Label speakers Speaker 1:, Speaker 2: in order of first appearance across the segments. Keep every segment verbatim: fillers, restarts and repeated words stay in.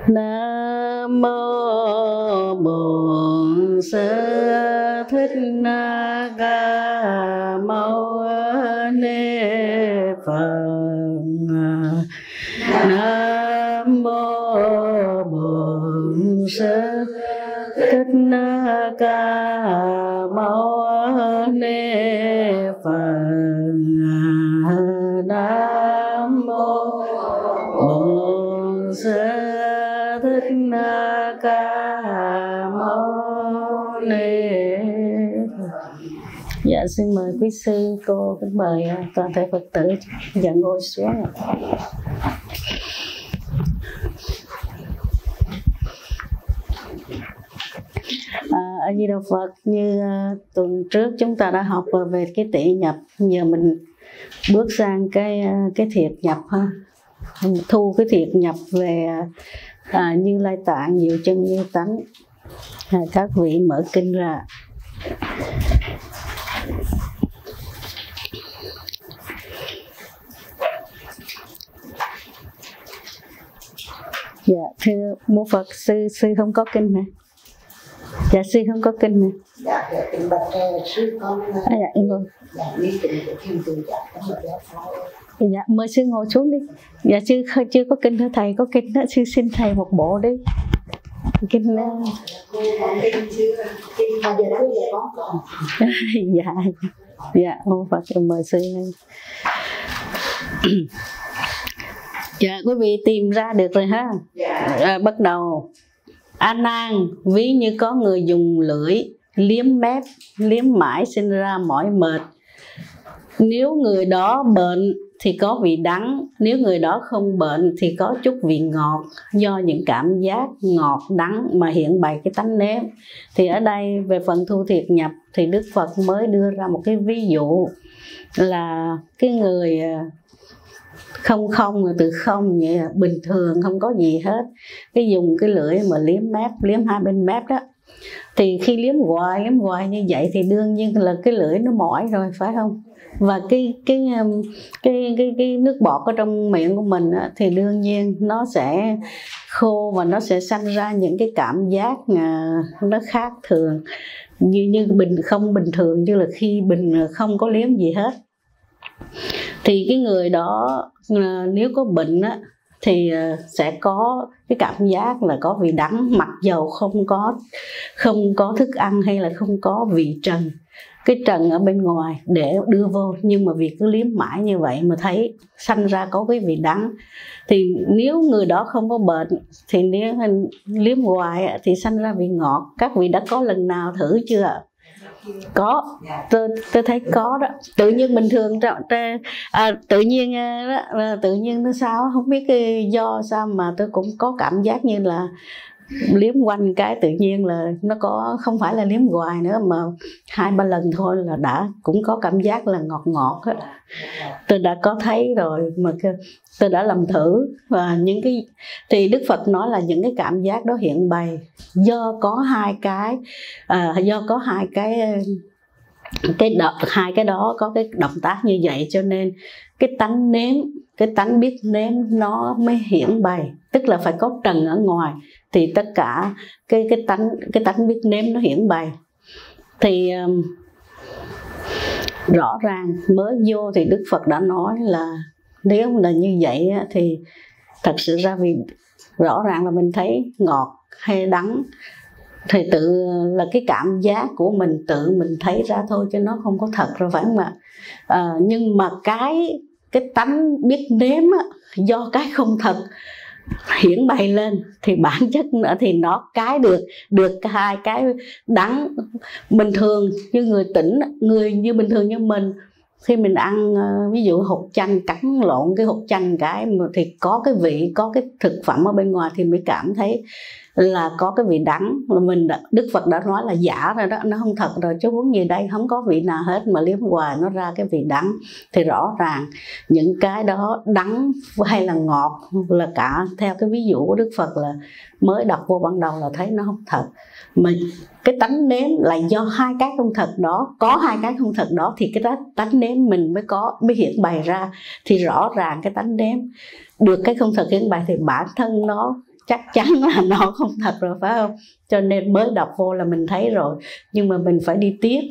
Speaker 1: Nam mô Bổn Sư Thích Ca Mâu Ni Phật. Nam mô Bổn Sư Thích Ca Mâu Ni Phật. Nam mô Bổn Sư Thích Ca Mâu Ni Phật. Dạ xin mời quý sư cô, kính mời toàn thể Phật tử dạ ngồi xuống. À, A Di Đà Phật, như uh, tuần trước chúng ta đã học về cái tỷ nhập, giờ mình bước sang cái uh, cái thiệt nhập ha, thu cái thiệt nhập về à, Như Lai Tạng Diệu Chân Như Tánh. À, các vị mở kinh ra. Dạ thưa mô Phật, sư sư không có kinh này. Dạ sư không có kinh này.
Speaker 2: Dạ dạ kinh bạch sư con.
Speaker 1: À, dạ em rồi.
Speaker 2: Dạ đi kinh của thiên tử dạ có một giáo phái.
Speaker 1: Dạ mời sư ngồi xuống đi. Dạ sư chưa có kinh, thưa thầy có kinh đó, sư xin thầy một bộ đi. Kinh đó.
Speaker 2: Kinh chưa? Kinh mà giờ đó giờ có còn.
Speaker 1: Dạ dạ mô Phật, mời sư. Dạ quý vị tìm ra được rồi ha.
Speaker 2: Dạ.
Speaker 1: À, bắt đầu. A Nan, ví như có người dùng lưỡi liếm mép, liếm mãi sinh ra mỏi mệt. Nếu người đó bệnh thì có vị đắng, nếu người đó không bệnh thì có chút vị ngọt, do những cảm giác ngọt đắng mà hiện bày cái tánh nếm. Thì ở đây về phần thu thiệt nhập thì Đức Phật mới đưa ra một cái ví dụ là cái người không không từ không vậy, bình thường không có gì hết, cái dùng cái lưỡi mà liếm mép, liếm hai bên mép đó, thì khi liếm hoài liếm hoài như vậy thì đương nhiên là cái lưỡi nó mỏi rồi, phải không? Và cái cái cái cái cái nước bọt ở trong miệng của mình á, thì đương nhiên nó sẽ khô và nó sẽ sanh ra những cái cảm giác nó khác thường, như như bình không bình thường, như là khi bình không có liếm gì hết. Thì cái người đó nếu có bệnh á, thì sẽ có cái cảm giác là có vị đắng, mặc dầu không có không có thức ăn hay là không có vị trần, cái trần ở bên ngoài để đưa vô, nhưng mà vì cứ liếm mãi như vậy mà thấy sanh ra có cái vị đắng. Thì nếu người đó không có bệnh thì nếu liếm hoài thì sanh ra vị ngọt. Các vị đã có lần nào thử chưa ạ? Có, tôi, tôi thấy có đó. Tự nhiên bình thường à, tự nhiên đó, tự nhiên nó sao không biết cái do sao mà tôi cũng có cảm giác như là liếm quanh cái tự nhiên là nó có, không phải là liếm hoài nữa mà hai ba lần thôi là đã cũng có cảm giác là ngọt ngọt á. Tôi đã có thấy rồi mà tôi đã làm thử. Và những cái thì Đức Phật nói là những cái cảm giác đó hiện bày do có hai cái à, do có hai cái cái đợt hai cái đó có cái động tác như vậy, cho nên cái tánh nếm, cái tánh biết nếm nó mới hiển bày, tức là phải có trần ở ngoài thì tất cả cái cái tánh cái tánh biết nếm nó hiển bày. Thì um, rõ ràng mới vô thì Đức Phật đã nói là nếu là như vậy thì thật sự ra vì rõ ràng là mình thấy ngọt hay đắng thì tự là cái cảm giác của mình tự mình thấy ra thôi, chứ nó không có thật rồi, phải không ạ? À, nhưng mà cái cái tánh biết nếm á, do cái không thật hiển bày lên thì bản chất nữa thì nó cái được được hai cái đắng. Bình thường như người tỉnh, người như bình thường như mình, khi mình ăn ví dụ hột chanh, cắn lộn cái hột chanh cái thì có cái vị, có cái thực phẩm ở bên ngoài thì mới cảm thấy là có cái vị đắng. Mình đã, Đức Phật đã nói là giả rồi đó, nó không thật rồi, chứ huống gì đây không có vị nào hết mà liếm hoài nó ra cái vị đắng. Thì rõ ràng những cái đó đắng hay là ngọt là cả theo cái ví dụ của Đức Phật là mới đọc vô ban đầu là thấy nó không thật. Mà cái tánh nếm là do hai cái không thật đó, có hai cái không thật đó thì cái tánh nếm mình mới có, mới hiện bày ra. Thì rõ ràng cái tánh nếm được cái không thật hiện bày thì bản thân nó chắc chắn là nó không thật rồi, phải không? Cho nên mới đọc vô là mình thấy rồi, nhưng mà mình phải đi tiếp.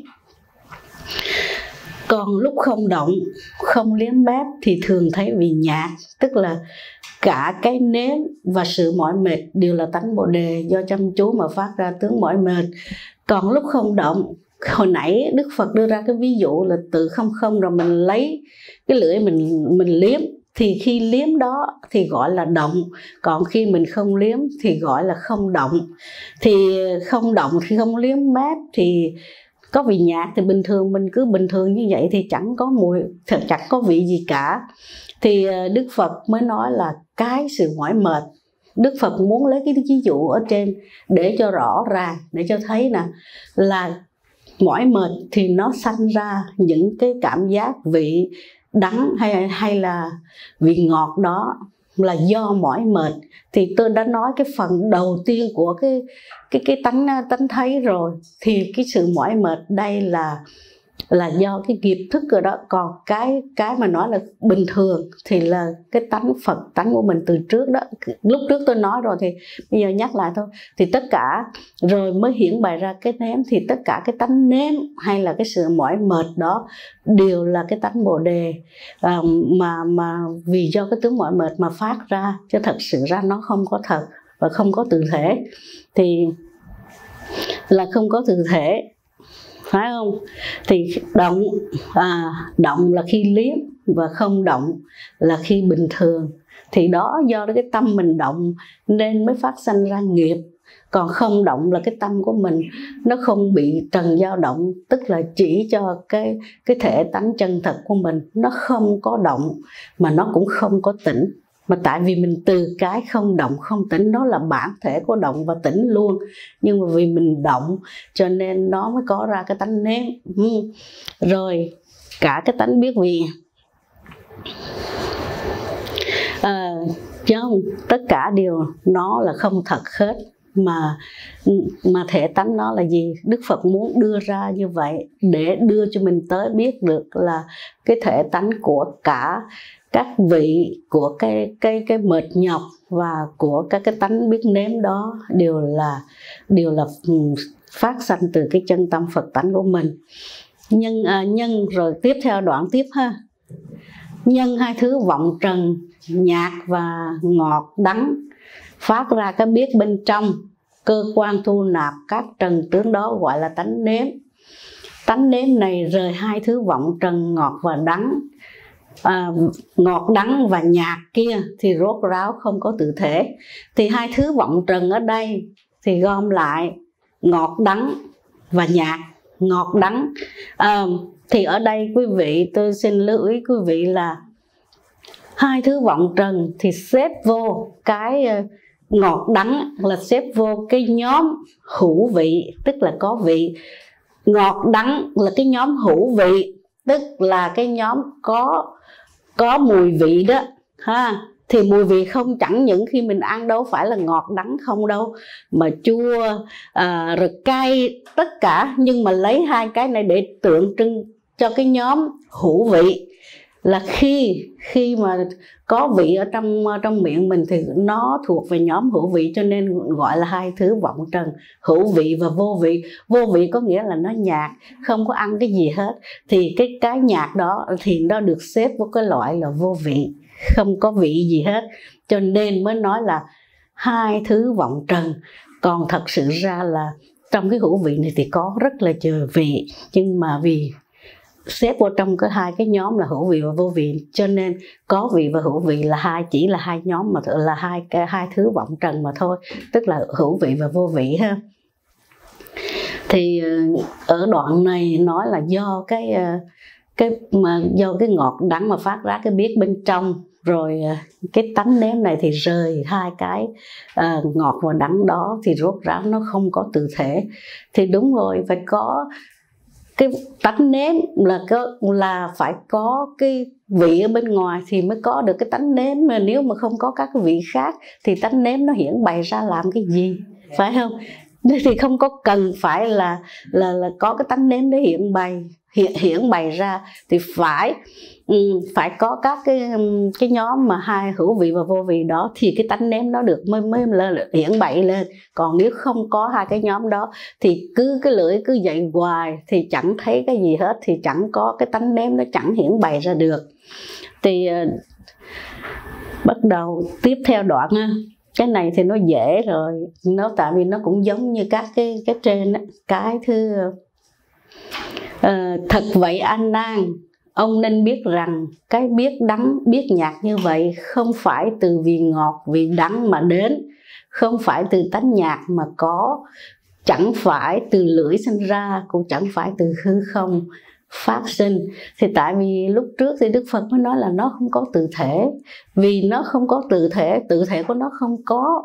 Speaker 1: Còn lúc không động, không liếm mép thì thường thấy vị nhạt, tức là cả cái nếm và sự mỏi mệt đều là tánh Bồ Đề, do chăm chú mà phát ra tướng mỏi mệt. Còn lúc không động, hồi nãy Đức Phật đưa ra cái ví dụ là từ không không rồi mình lấy cái lưỡi mình mình liếm, thì khi liếm đó thì gọi là động, còn khi mình không liếm thì gọi là không động. Thì không động khi không liếm mép thì có vị nhạt, thì bình thường mình cứ bình thường như vậy thì chẳng có mùi, chẳng có vị gì cả. Thì Đức Phật mới nói là cái sự mỏi mệt, Đức Phật muốn lấy cái ví dụ ở trên để cho rõ ràng, để cho thấy nè là mỏi mệt thì nó sanh ra những cái cảm giác vị đắng hay hay là vị ngọt, đó là do mỏi mệt. Thì tôi đã nói cái phần đầu tiên của cái cái cái tánh tánh thấy rồi, thì cái sự mỏi mệt đây là là do cái nghiệp thức rồi đó. Còn cái cái mà nói là bình thường thì là cái tánh Phật tánh của mình từ trước đó, lúc trước tôi nói rồi thì bây giờ nhắc lại thôi. Thì tất cả rồi mới hiển bày ra cái nếm, thì tất cả cái tánh nếm hay là cái sự mỏi mệt đó đều là cái tánh Bồ Đề, à, mà mà vì do cái tướng mỏi mệt mà phát ra, chứ thật sự ra nó không có thật và không có tự thể. Thì là không có tự thể, phải không? Thì động à, động là khi liếm, và không động là khi bình thường. Thì đó do cái tâm mình động nên mới phát sanh ra nghiệp. Còn không động là cái tâm của mình nó không bị trần dao động, tức là chỉ cho cái cái thể tánh chân thật của mình nó không có động mà nó cũng không có tỉnh. Mà tại vì mình từ cái không động không tỉnh, nó là bản thể của động và tỉnh luôn, nhưng mà vì mình động cho nên nó mới có ra cái tánh nếm. ừ. Rồi cả cái tánh biết vị, à, chứ không, tất cả điều nó là không thật hết. Mà mà thể tánh nó là gì? Đức Phật muốn đưa ra như vậy để đưa cho mình tới biết được là cái thể tánh của cả các vị, của cái cái cái mệt nhọc và của các cái tánh biết nếm đó đều là đều là phát sanh từ cái chân tâm Phật tánh của mình. Nhân à, nhân rồi tiếp theo đoạn tiếp ha. Nhân hai thứ vọng trần, nhạt và ngọt đắng, phát ra cái biết bên trong, cơ quan thu nạp các trần tướng đó gọi là tánh nếm. Tánh nếm này rời hai thứ vọng trần ngọt và đắng, à, ngọt đắng và nhạt kia thì rốt ráo không có tự thể. Thì hai thứ vọng trần ở đây thì gom lại ngọt đắng và nhạt. Ngọt đắng à, thì ở đây quý vị, tôi xin lưu ý quý vị là hai thứ vọng trần thì xếp vô cái ngọt đắng là xếp vô cái nhóm hữu vị, tức là có vị. Ngọt đắng là cái nhóm hữu vị, tức là cái nhóm có có mùi vị đó ha. Thì mùi vị không chẳng những khi mình ăn đâu phải là ngọt đắng không đâu, mà chua à, rồi cay tất cả. Nhưng mà lấy hai cái này để tượng trưng cho cái nhóm hữu vị, là khi khi mà có vị ở trong trong miệng mình thì nó thuộc về nhóm hữu vị, cho nên gọi là hai thứ vọng trần, hữu vị và vô vị. Vô vị có nghĩa là nó nhạt, không có ăn cái gì hết. Thì cái cái nhạt đó thì nó được xếp vào cái loại là vô vị, không có vị gì hết, cho nên mới nói là hai thứ vọng trần. Còn thật sự ra là trong cái hữu vị này thì có rất là nhiều vị, nhưng mà vì xếp vào trong cái hai cái nhóm là hữu vị và vô vị, cho nên có vị và hữu vị là hai, chỉ là hai nhóm mà là hai cái hai thứ vọng trần mà thôi, tức là hữu vị và vô vị ha. Thì ở đoạn này nói là do cái cái mà do cái ngọt đắng mà phát ra cái biết bên trong, rồi cái tánh nếm này thì rời hai cái uh, ngọt và đắng đó thì rốt ráo nó không có tự thể. Thì đúng rồi, phải có cái tánh nếm là có, là phải có cái vị ở bên ngoài thì mới có được cái tánh nếm. Mà nếu mà không có các cái vị khác thì tánh nếm nó hiển bày ra làm cái gì, phải không? Thì không có cần phải là là là có cái tánh nếm để hiện bày hiện, hiện bày ra thì phải um, phải có các cái cái nhóm mà hai hữu vị và vô vị đó thì cái tánh nếm nó được mới mới lên, hiện bày lên. Còn nếu không có hai cái nhóm đó thì cứ cái lưỡi cứ dậy hoài thì chẳng thấy cái gì hết, thì chẳng có cái tánh nếm, nó chẳng hiện bày ra được. Thì uh, bắt đầu tiếp theo đoạn ha. Cái này thì nó dễ rồi, nó tại vì nó cũng giống như các cái cái trên đó. Cái thứ uh, thật vậy anh Nan, ông nên biết rằng cái biết đắng biết nhạt như vậy không phải từ vị ngọt vị đắng mà đến, không phải từ tánh nhạt mà có, chẳng phải từ lưỡi sinh ra, cũng chẳng phải từ hư không phát sinh. Thì tại vì lúc trước thì Đức Phật mới nói là nó không có tự thể, vì nó không có tự thể, tự thể của nó không có.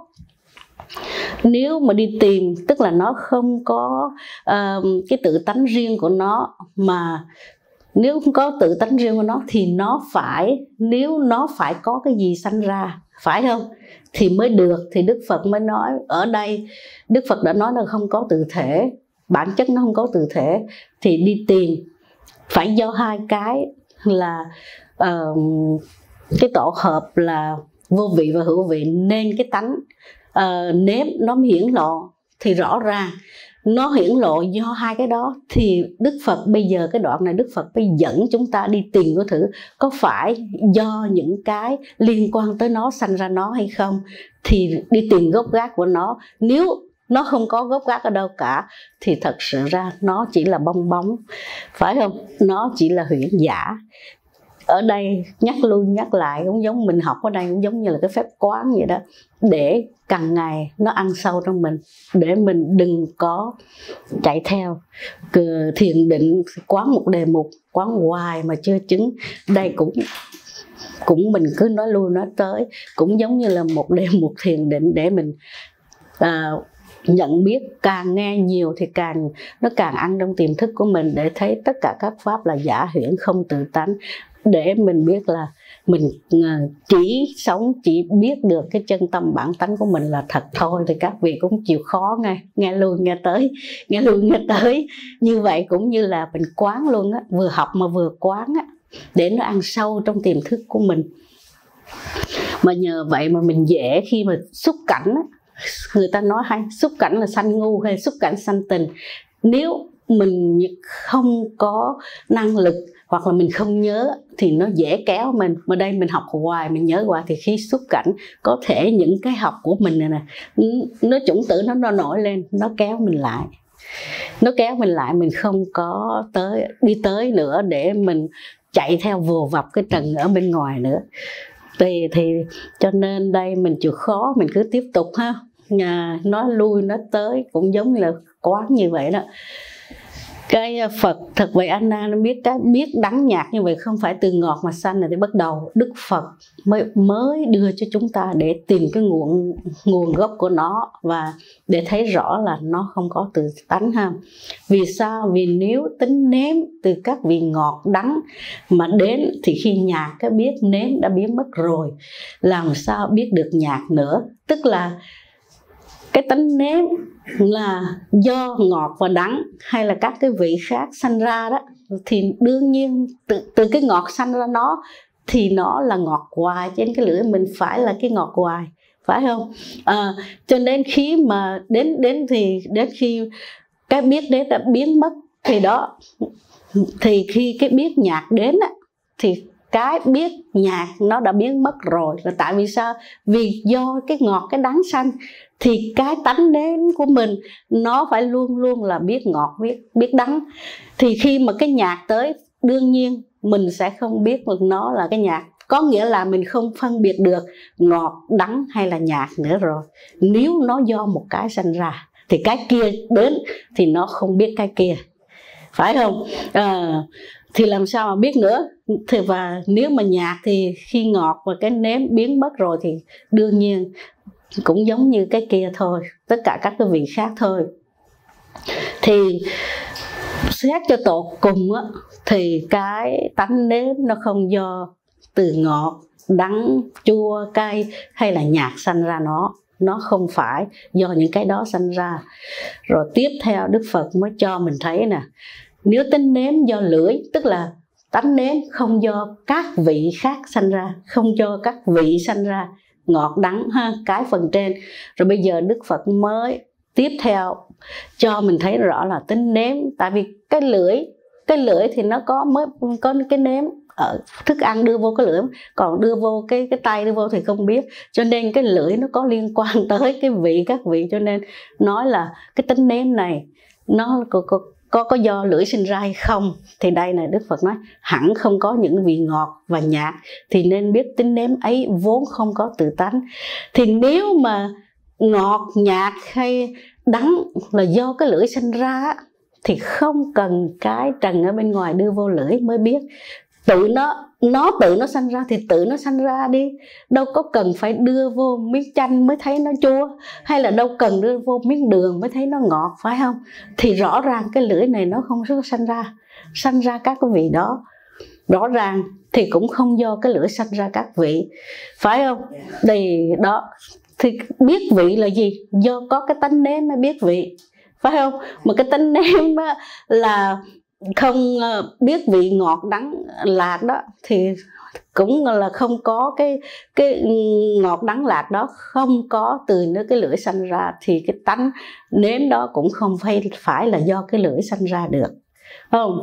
Speaker 1: Nếu mà đi tìm tức là nó không có uh, cái tự tánh riêng của nó, mà nếu không có tự tánh riêng của nó thì nó phải, nếu nó phải có cái gì sanh ra, phải không? Thì mới được. Thì Đức Phật mới nói ở đây, Đức Phật đã nói là không có tự thể, bản chất nó không có tự thể. Thì đi tìm phải do hai cái là uh, cái tổ hợp là vô vị và hữu vị, nên cái tánh uh, nếm nó mới hiển lộ. Thì rõ ràng nó hiển lộ do hai cái đó. Thì Đức Phật bây giờ cái đoạn này Đức Phật bây dẫn chúng ta đi tìm có thử có phải do những cái liên quan tới nó sanh ra nó hay không. Thì đi tìm gốc gác của nó. Nếu nó không có gốc gác ở đâu cả thì thật sự ra nó chỉ là bong bóng, phải không? Nó chỉ là huyễn giả. Ở đây nhắc luôn nhắc lại cũng giống mình học ở đây, cũng giống như là cái phép quán vậy đó, để càng ngày nó ăn sâu trong mình, để mình đừng có chạy theo thiền định quán một đề mục, quán hoài mà chưa chứng. Đây cũng cũng mình cứ nói lui nói tới, cũng giống như là một đề mục thiền định để mình à, nhận biết. Càng nghe nhiều thì càng nó càng ăn trong tiềm thức của mình, để thấy tất cả các pháp là giả huyễn không tự tánh, để mình biết là mình chỉ sống, chỉ biết được cái chân tâm bản tánh của mình là thật thôi. Thì các vị cũng chịu khó nghe, nghe lui nghe tới, nghe lui nghe tới. Như vậy cũng như là mình quán luôn á, vừa học mà vừa quán á, để nó ăn sâu trong tiềm thức của mình. Mà nhờ vậy mà mình dễ khi mà xúc cảnh á, người ta nói hay xúc cảnh là sanh ngu hay xúc cảnh sanh tình. Nếu mình không có năng lực hoặc là mình không nhớ thì nó dễ kéo mình. Mà đây mình học hoài, mình nhớ hoài, thì khi xúc cảnh có thể những cái học của mình này nè, nó chủng tử nó, nó nổi lên, nó kéo mình lại, nó kéo mình lại, mình không có tới đi tới nữa, để mình chạy theo vồ vập cái trần ở bên ngoài nữa. Thì, thì cho nên đây mình chịu khó, mình cứ tiếp tục ha, nhà nói lui nói tới cũng giống như là quán như vậy đó. Cái Phật thật vậy anh Nan biết cái biết đắng nhạt như vậy không phải từ ngọt mà sanh này. Thì bắt đầu Đức Phật mới mới đưa cho chúng ta để tìm cái nguồn nguồn gốc của nó, và để thấy rõ là nó không có từ tánh ha. Vì sao? Vì nếu tính nếm từ các vị ngọt đắng mà đến thì khi nhạt cái biết nếm đã biến mất rồi, làm sao biết được nhạt nữa? Tức là cái tánh nếm là do ngọt và đắng hay là các cái vị khác sanh ra đó, thì đương nhiên từ, từ cái ngọt sanh ra nó thì nó là ngọt hoài, trên cái lưỡi mình phải là cái ngọt hoài, phải không? À, cho nên khi mà đến đến thì đến khi cái biết đến đã biến mất thì đó, thì khi cái biết nhạt đến á, thì cái biết nhạt nó đã biến mất rồi. Là tại vì sao? Vì do cái ngọt cái đắng sanh, thì cái tánh đến của mình nó phải luôn luôn là biết ngọt biết biết đắng. Thì khi mà cái nhạt tới, đương nhiên mình sẽ không biết nó là cái nhạt, có nghĩa là mình không phân biệt được ngọt đắng hay là nhạt nữa rồi. Nếu nó do một cái sanh ra thì cái kia đến thì nó không biết cái kia, phải không? À, thì làm sao mà biết nữa? Thì và nếu mà nhạt thì khi ngọt và cái nếm biến mất rồi thì đương nhiên cũng giống như cái kia thôi, tất cả các cái vị khác thôi. Thì xét cho tột cùng á, thì cái tánh nếm nó không do từ ngọt, đắng, chua, cay hay là nhạt sanh ra nó. Nó không phải do những cái đó sanh ra. Rồi tiếp theo Đức Phật mới cho mình thấy nè, Nếu tính nếm do lưỡi, tức là tánh nếm không do các vị khác sanh ra, không do các vị sanh ra, ngọt đắng ha, cái phần trên. Rồi bây giờ Đức Phật mới tiếp theo cho mình thấy rõ là tính nếm. Tại vì cái lưỡi, cái lưỡi thì nó có mới có cái nếm ở thức ăn đưa vô cái lưỡi, còn đưa vô cái cái tay đưa vô thì không biết, cho nên cái lưỡi nó có liên quan tới cái vị các vị, cho nên nói là cái tính nếm này nó có, có, có, có do lưỡi sinh ra hay không. Thì đây này Đức Phật nói hẳn không có những vị ngọt và nhạt, thì nên biết tính nếm ấy vốn không có tự tánh. Thì nếu mà ngọt nhạt hay đắng là do cái lưỡi sinh ra thì không cần cái trần ở bên ngoài đưa vô lưỡi mới biết. Tự nó nó tự nó sanh ra thì tự nó sanh ra đi, đâu có cần phải đưa vô miếng chanh mới thấy nó chua, hay là đâu cần đưa vô miếng đường mới thấy nó ngọt, phải không? Thì rõ ràng cái lưỡi này nó không có sanh ra sanh ra các cái vị đó, rõ ràng thì cũng không do cái lưỡi sanh ra các vị, phải không? Thì đó, thì biết vị là gì? Do có cái tánh nếm mới biết vị, phải không? Mà cái tánh nếm là không biết vị ngọt đắng lạc đó thì cũng là không có cái cái ngọt đắng lạc đó, không có từ nơi cái lưỡi sanh ra, thì cái tánh nếm đó cũng không phải phải là do cái lưỡi sanh ra được, không?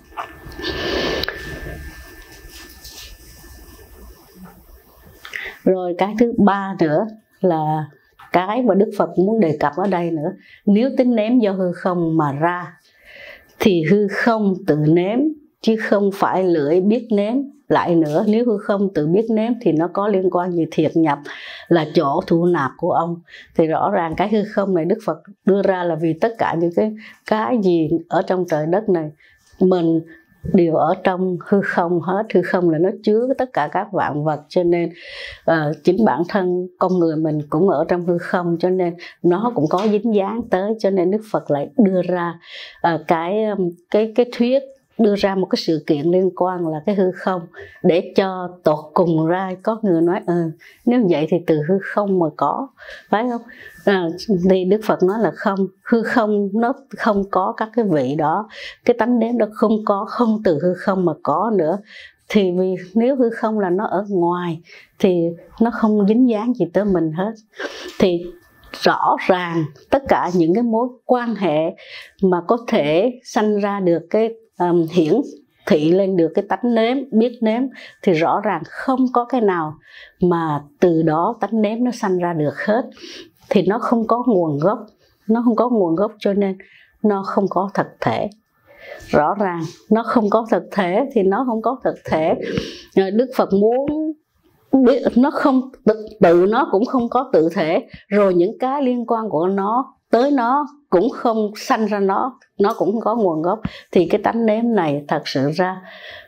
Speaker 1: Rồi cái thứ ba nữa là cái mà Đức Phật muốn đề cập ở đây nữa. Nếu tính nếm do hư không mà ra thì hư không tự nếm, chứ không phải lưỡi biết nếm. Lại nữa, nếu hư không tự biết nếm thì nó có liên quan gì thiệt nhập là chỗ thu nạp của ông. Thì rõ ràng cái hư không này Đức Phật đưa ra là vì tất cả những cái cái gì ở trong trời đất này mình đều ở trong hư không hết. Hư không là nó chứa tất cả các vạn vật, cho nên uh, chính bản thân con người mình cũng ở trong hư không, cho nên nó cũng có dính dáng tới. Cho nên Đức Phật lại đưa ra uh, cái cái cái thuyết, đưa ra một cái sự kiện liên quan là cái hư không, để cho tột cùng ra có người nói ừ, nếu vậy thì từ hư không mà có, phải không? À, thì Đức Phật nói là không, hư không nó không có các cái vị đó, cái tánh nếm đó không có, không từ hư không mà có nữa. Thì vì nếu hư không là nó ở ngoài thì nó không dính dáng gì tới mình hết. Thì rõ ràng tất cả những cái mối quan hệ mà có thể sanh ra được cái um, hiển thị lên được cái tánh nếm, biết nếm, thì rõ ràng không có cái nào mà từ đó tánh nếm nó sanh ra được hết. Thì nó không có nguồn gốc, nó không có nguồn gốc cho nên nó không có thực thể. Rõ ràng nó không có thực thể thì nó không có thực thể. Đức Phật muốn biết nó không tự, tự nó cũng không có tự thể, rồi những cái liên quan của nó tới nó cũng không sanh ra nó, nó cũng không có nguồn gốc. Thì cái tánh nếm này thật sự ra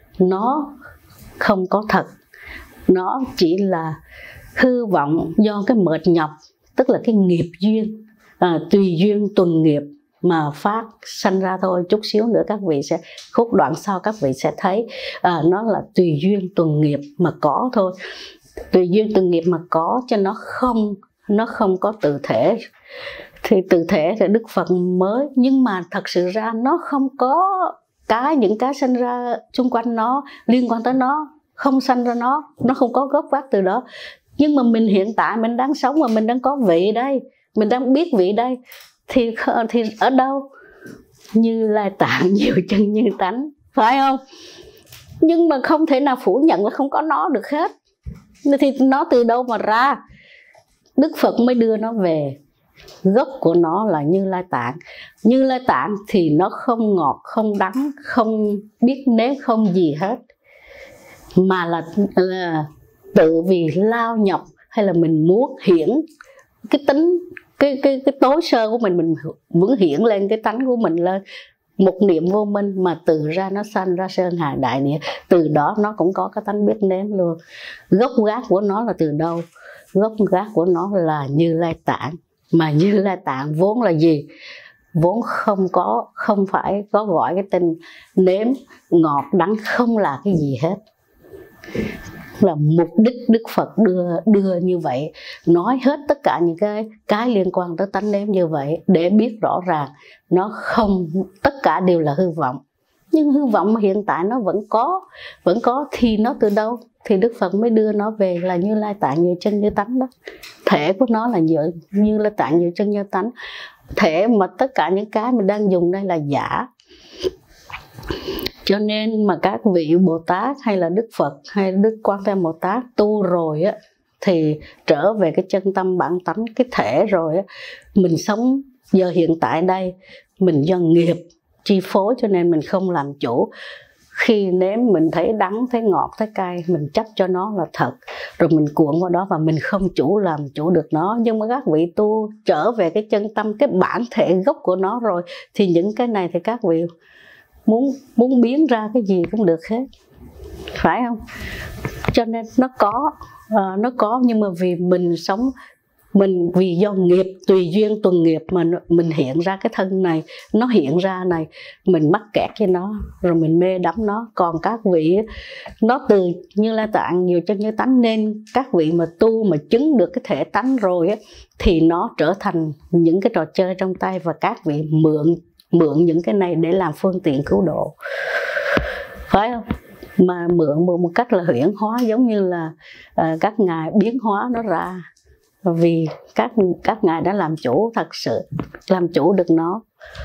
Speaker 1: nó không có thật, nó chỉ là hư vọng do cái mệt nhọc, tức là cái nghiệp duyên, à, tùy duyên tuần nghiệp mà phát sanh ra thôi. Chút xíu nữa các vị sẽ, khúc đoạn sau các vị sẽ thấy à, nó là tùy duyên tuần nghiệp mà có thôi. Tùy duyên tuần nghiệp mà có, cho nó không nó không có tự thể. Thì tự thể thì Đức Phật mới, nhưng mà thật sự ra nó không có cái những cái sanh ra xung quanh nó, liên quan tới nó, không sanh ra nó, nó không có gốc gác từ đó. Nhưng mà mình hiện tại mình đang sống và mình đang có vị đây, mình đang biết vị đây, thì thì ở đâu? Như Lai Tạng nhiều chân như tánh, phải không? Nhưng mà không thể nào phủ nhận là không có nó được hết. Thì nó từ đâu mà ra? Đức Phật mới đưa nó về. Gốc của nó là Như Lai Tạng. Như Lai Tạng thì nó không ngọt, không đắng, không biết nếm, không gì hết, mà là, là tự vì lao nhọc hay là mình muốn hiển cái tính, cái cái cái tối sơ của mình, mình muốn hiển lên cái tánh của mình lên, một niệm vô minh mà từ ra nó sanh ra sơn hà đại địa. Từ đó nó cũng có cái tánh biết nếm luôn. Gốc gác của nó là từ đâu? Gốc gác của nó là Như Lai Tạng. Mà Như Lai Tạng vốn là gì? Vốn không có, không phải có gọi cái tên nếm, ngọt, đắng, không là cái gì hết. Là mục đích Đức Phật đưa đưa như vậy, nói hết tất cả những cái cái liên quan tới tánh nếm như vậy, để biết rõ ràng nó không, tất cả đều là hư vọng. Nhưng hư vọng mà hiện tại nó vẫn có, vẫn có thì nó từ đâu? Thì Đức Phật mới đưa nó về là Như Lai Tạng Như Chân Như Tánh đó. Thể của nó là Như, Như Lai Tạng Như Chân Như Tánh. Thể mà tất cả những cái mình đang dùng đây là giả. Cho nên mà các vị Bồ Tát hay là Đức Phật hay Đức Quan Thế Âm Bồ Tát tu rồi á, thì trở về cái chân tâm bản tánh, cái thể rồi á, mình sống giờ hiện tại đây, mình do nghiệp chi phối cho nên mình không làm chủ. Khi nếm mình thấy đắng, thấy ngọt, thấy cay, mình chấp cho nó là thật, rồi mình cuộn vào đó và mình không chủ làm chủ được nó. Nhưng mà các vị tu trở về cái chân tâm, cái bản thể gốc của nó rồi, thì những cái này thì các vị muốn muốn biến ra cái gì cũng được hết, phải không? Cho nên nó có, uh, nó có nhưng mà vì mình sống, mình vì do nghiệp tùy duyên tuần nghiệp mà mình hiện ra cái thân này, nó hiện ra này, mình mắc kẹt với nó, rồi mình mê đắm nó. Còn các vị nó từ Như Lai Tạng Nhiều Chân Như Tánh, nên các vị mà tu mà chứng được cái thể tánh rồi á, thì nó trở thành những cái trò chơi trong tay, và các vị mượn mượn những cái này để làm phương tiện cứu độ, phải không? Mà mượn một cách là huyễn hóa, giống như là uh, các ngài biến hóa nó ra, vì các các ngài đã làm chủ, thật sự làm chủ được nó.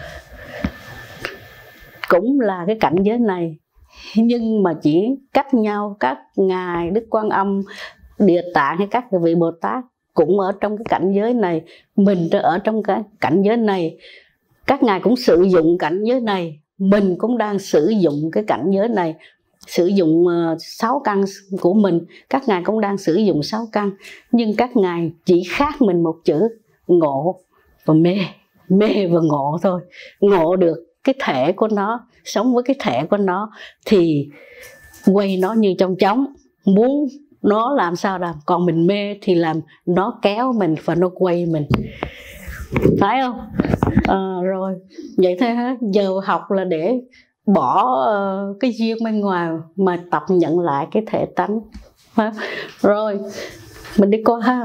Speaker 1: Cũng là cái cảnh giới này, nhưng mà chỉ cách nhau. Các ngài Đức Quan Âm, Địa Tạng hay các vị Bồ Tát cũng ở trong cái cảnh giới này, mình ở trong cái cảnh giới này. Các ngài cũng sử dụng cảnh giới này, mình cũng đang sử dụng cái cảnh giới này, sử dụng uh, sáu căn của mình. Các ngài cũng đang sử dụng sáu căn, nhưng các ngài chỉ khác mình một chữ ngộ và mê, mê và ngộ thôi. Ngộ được cái thể của nó, sống với cái thể của nó thì quay nó như trong trống, muốn nó làm sao làm. Còn mình mê thì làm nó kéo mình và nó quay mình, phải không? À, rồi vậy thôi ha. Giờ học là để bỏ uh, cái duyên bên ngoài mà tập nhận lại cái thể tánh. Rồi mình đi coi ha.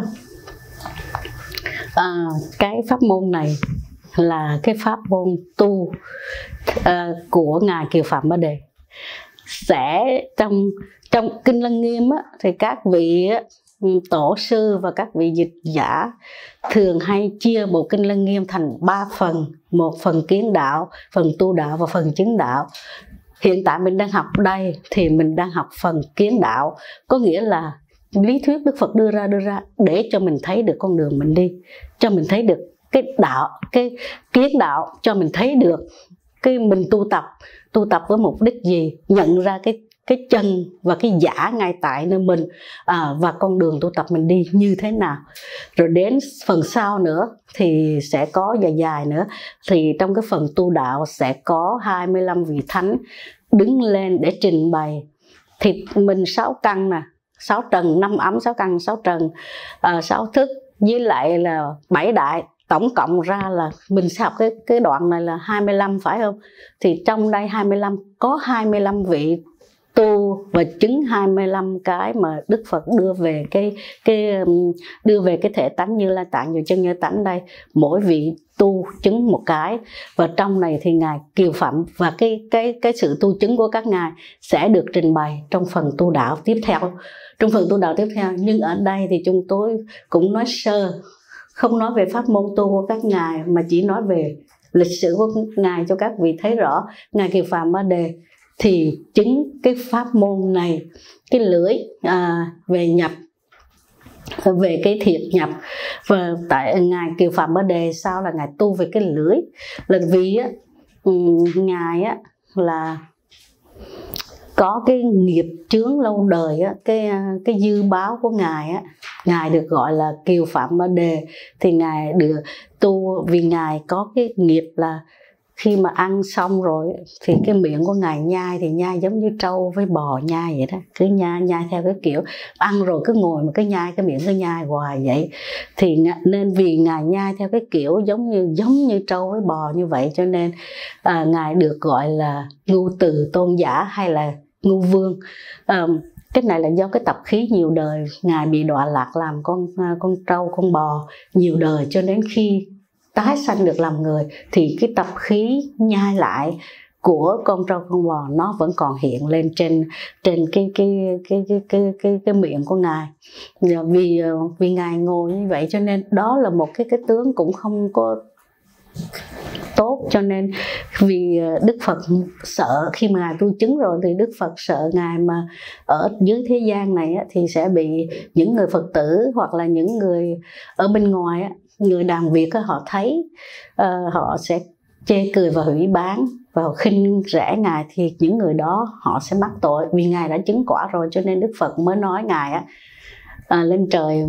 Speaker 1: À, cái pháp môn này là cái pháp môn tu uh, của ngài Kiều Phạm Ba Đề. Sẽ trong trong Kinh Lăng Nghiêm á, thì các vị á, tổ sư và các vị dịch giả thường hay chia bộ Kinh Lăng Nghiêm thành ba phần: một phần kiến đạo, phần tu đạo và phần chứng đạo. Hiện tại mình đang học đây thì mình đang học phần kiến đạo, có nghĩa là lý thuyết Đức Phật đưa ra đưa ra để cho mình thấy được con đường mình đi, cho mình thấy được cái đạo, cái kiến đạo, cho mình thấy được cái mình tu tập, tu tập với mục đích gì, nhận ra cái cái chân và cái giả ngay tại nơi mình, à, và con đường tu tập mình đi như thế nào. Rồi đến phần sau nữa thì sẽ có dài dài nữa, thì trong cái phần tu đạo sẽ có hai mươi lăm vị thánh đứng lên để trình bày. Thì mình sáu căn nè, sáu trần, năm ấm, sáu căn, sáu trần, à, sáu thức, với lại là bảy đại, tổng cộng ra là mình sẽ học cái cái đoạn này là hai mươi lăm, phải không? Thì trong đây hai mươi lăm có hai mươi lăm vị tu và chứng hai mươi lăm cái mà Đức Phật đưa về cái cái đưa về cái thể tánh Như Lai Tạng Nhiều Chân Như Tánh đây. Mỗi vị tu chứng một cái, và trong này thì ngài Kiều Phạm và cái cái cái sự tu chứng của các ngài sẽ được trình bày trong phần tu đạo tiếp theo. Trong phần tu đạo tiếp theo, nhưng ở đây thì chúng tôi cũng nói sơ, không nói về pháp môn tu của các ngài mà chỉ nói về lịch sử của ngài cho các vị thấy rõ. Ngài Kiều Phạm Ba Đề thì chứng cái pháp môn này, cái lưỡi à, về nhập, về cái thiệt nhập. Và tại ngài Kiều Phạm Ba Đề sao là ngài tu về cái lưỡi, là vì á, ngài á là có cái nghiệp chướng lâu đời á, cái cái dư báo của ngài á, ngài được gọi là Kiều Phạm Ba Đề. Thì ngài được tu vì ngài có cái nghiệp là khi mà ăn xong rồi thì cái miệng của ngài nhai thì nhai giống như trâu với bò nhai vậy đó, cứ nhai nhai theo cái kiểu ăn rồi cứ ngồi mà cứ nhai, cái miệng cứ nhai hoài vậy. Thì nên vì ngài nhai theo cái kiểu giống như giống như trâu với bò như vậy, cho nên à, ngài được gọi là ngu từ tôn giả hay là ngu vương. À, cái này là do cái tập khí nhiều đời, ngài bị đọa lạc làm con con trâu, con bò nhiều đời, cho đến khi tái sanh được làm người thì cái tập khí nhai lại của con trâu con bò nó vẫn còn hiện lên trên trên cái cái cái cái cái cái, cái miệng của Ngài. Vì vì Ngài ngồi như vậy cho nên đó là một cái cái tướng cũng không có tốt, cho nên vì Đức Phật sợ khi mà Ngài tu chứng rồi thì Đức Phật sợ Ngài mà ở dưới thế gian này thì sẽ bị những người Phật tử hoặc là những người ở bên ngoài, người đàn Việt họ thấy, họ sẽ chê cười và hủy bán và khinh rẻ Ngài, thì những người đó họ sẽ mắc tội. Vì Ngài đã chứng quả rồi cho nên Đức Phật mới nói Ngài á, à, lên trời,